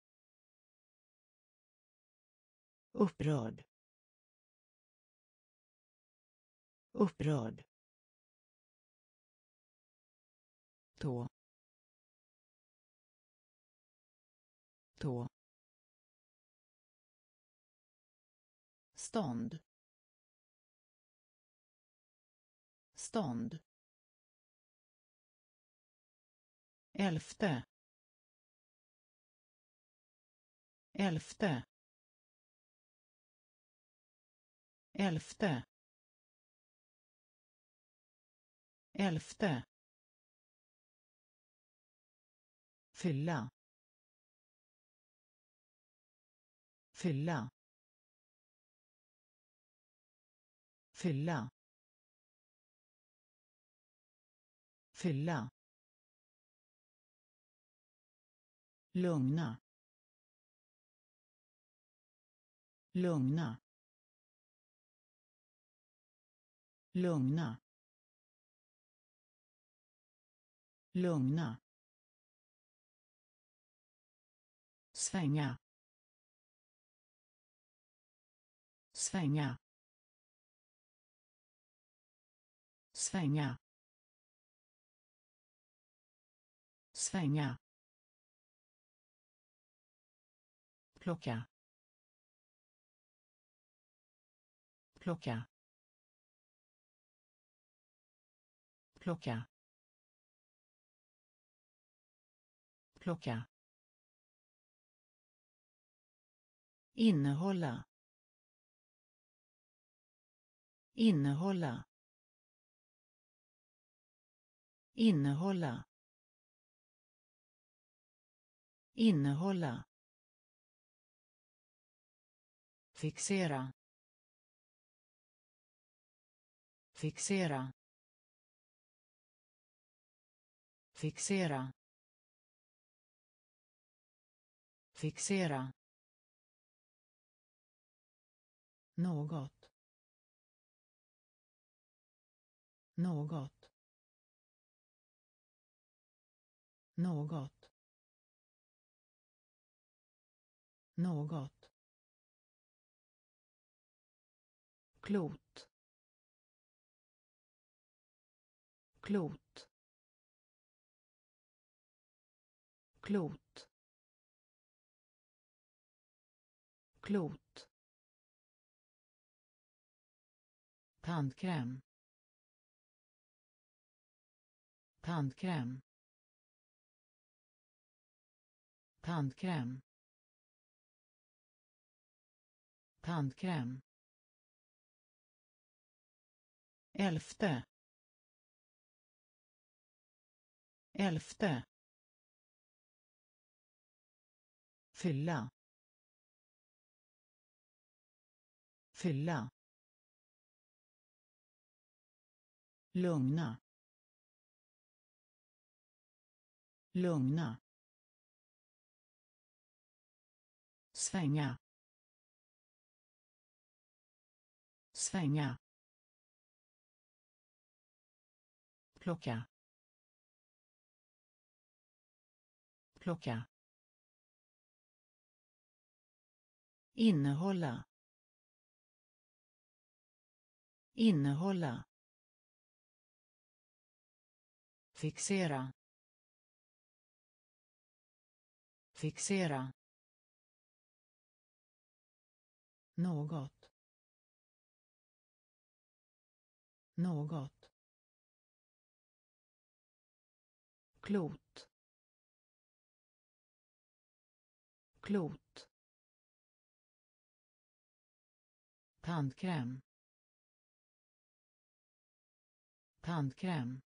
upprörd, upprörd, tå, tå, stånd, stånd, elfte, elfte, elfte, elfte, fylla, fylla, fylla, fylla, lugna, lugna, lugna, lugna, svänga, svänga, svänga, svänga, plocka, plocka, plocka, plocka, innehålla, innehålla, innehålla, innehålla, fixera, fixera, fixera, fixera, något, något, något, något, klot, klot, klot, klot, tandkräm, tandkräm, tandkräm, tandkräm, elfte, elfte, fylla, fylla, lugna, lugna, svänga, svänga, plocka, plocka, innehålla, innehålla, fixera, fixera, något, något, klot, klot, tandkräm, tandkräm,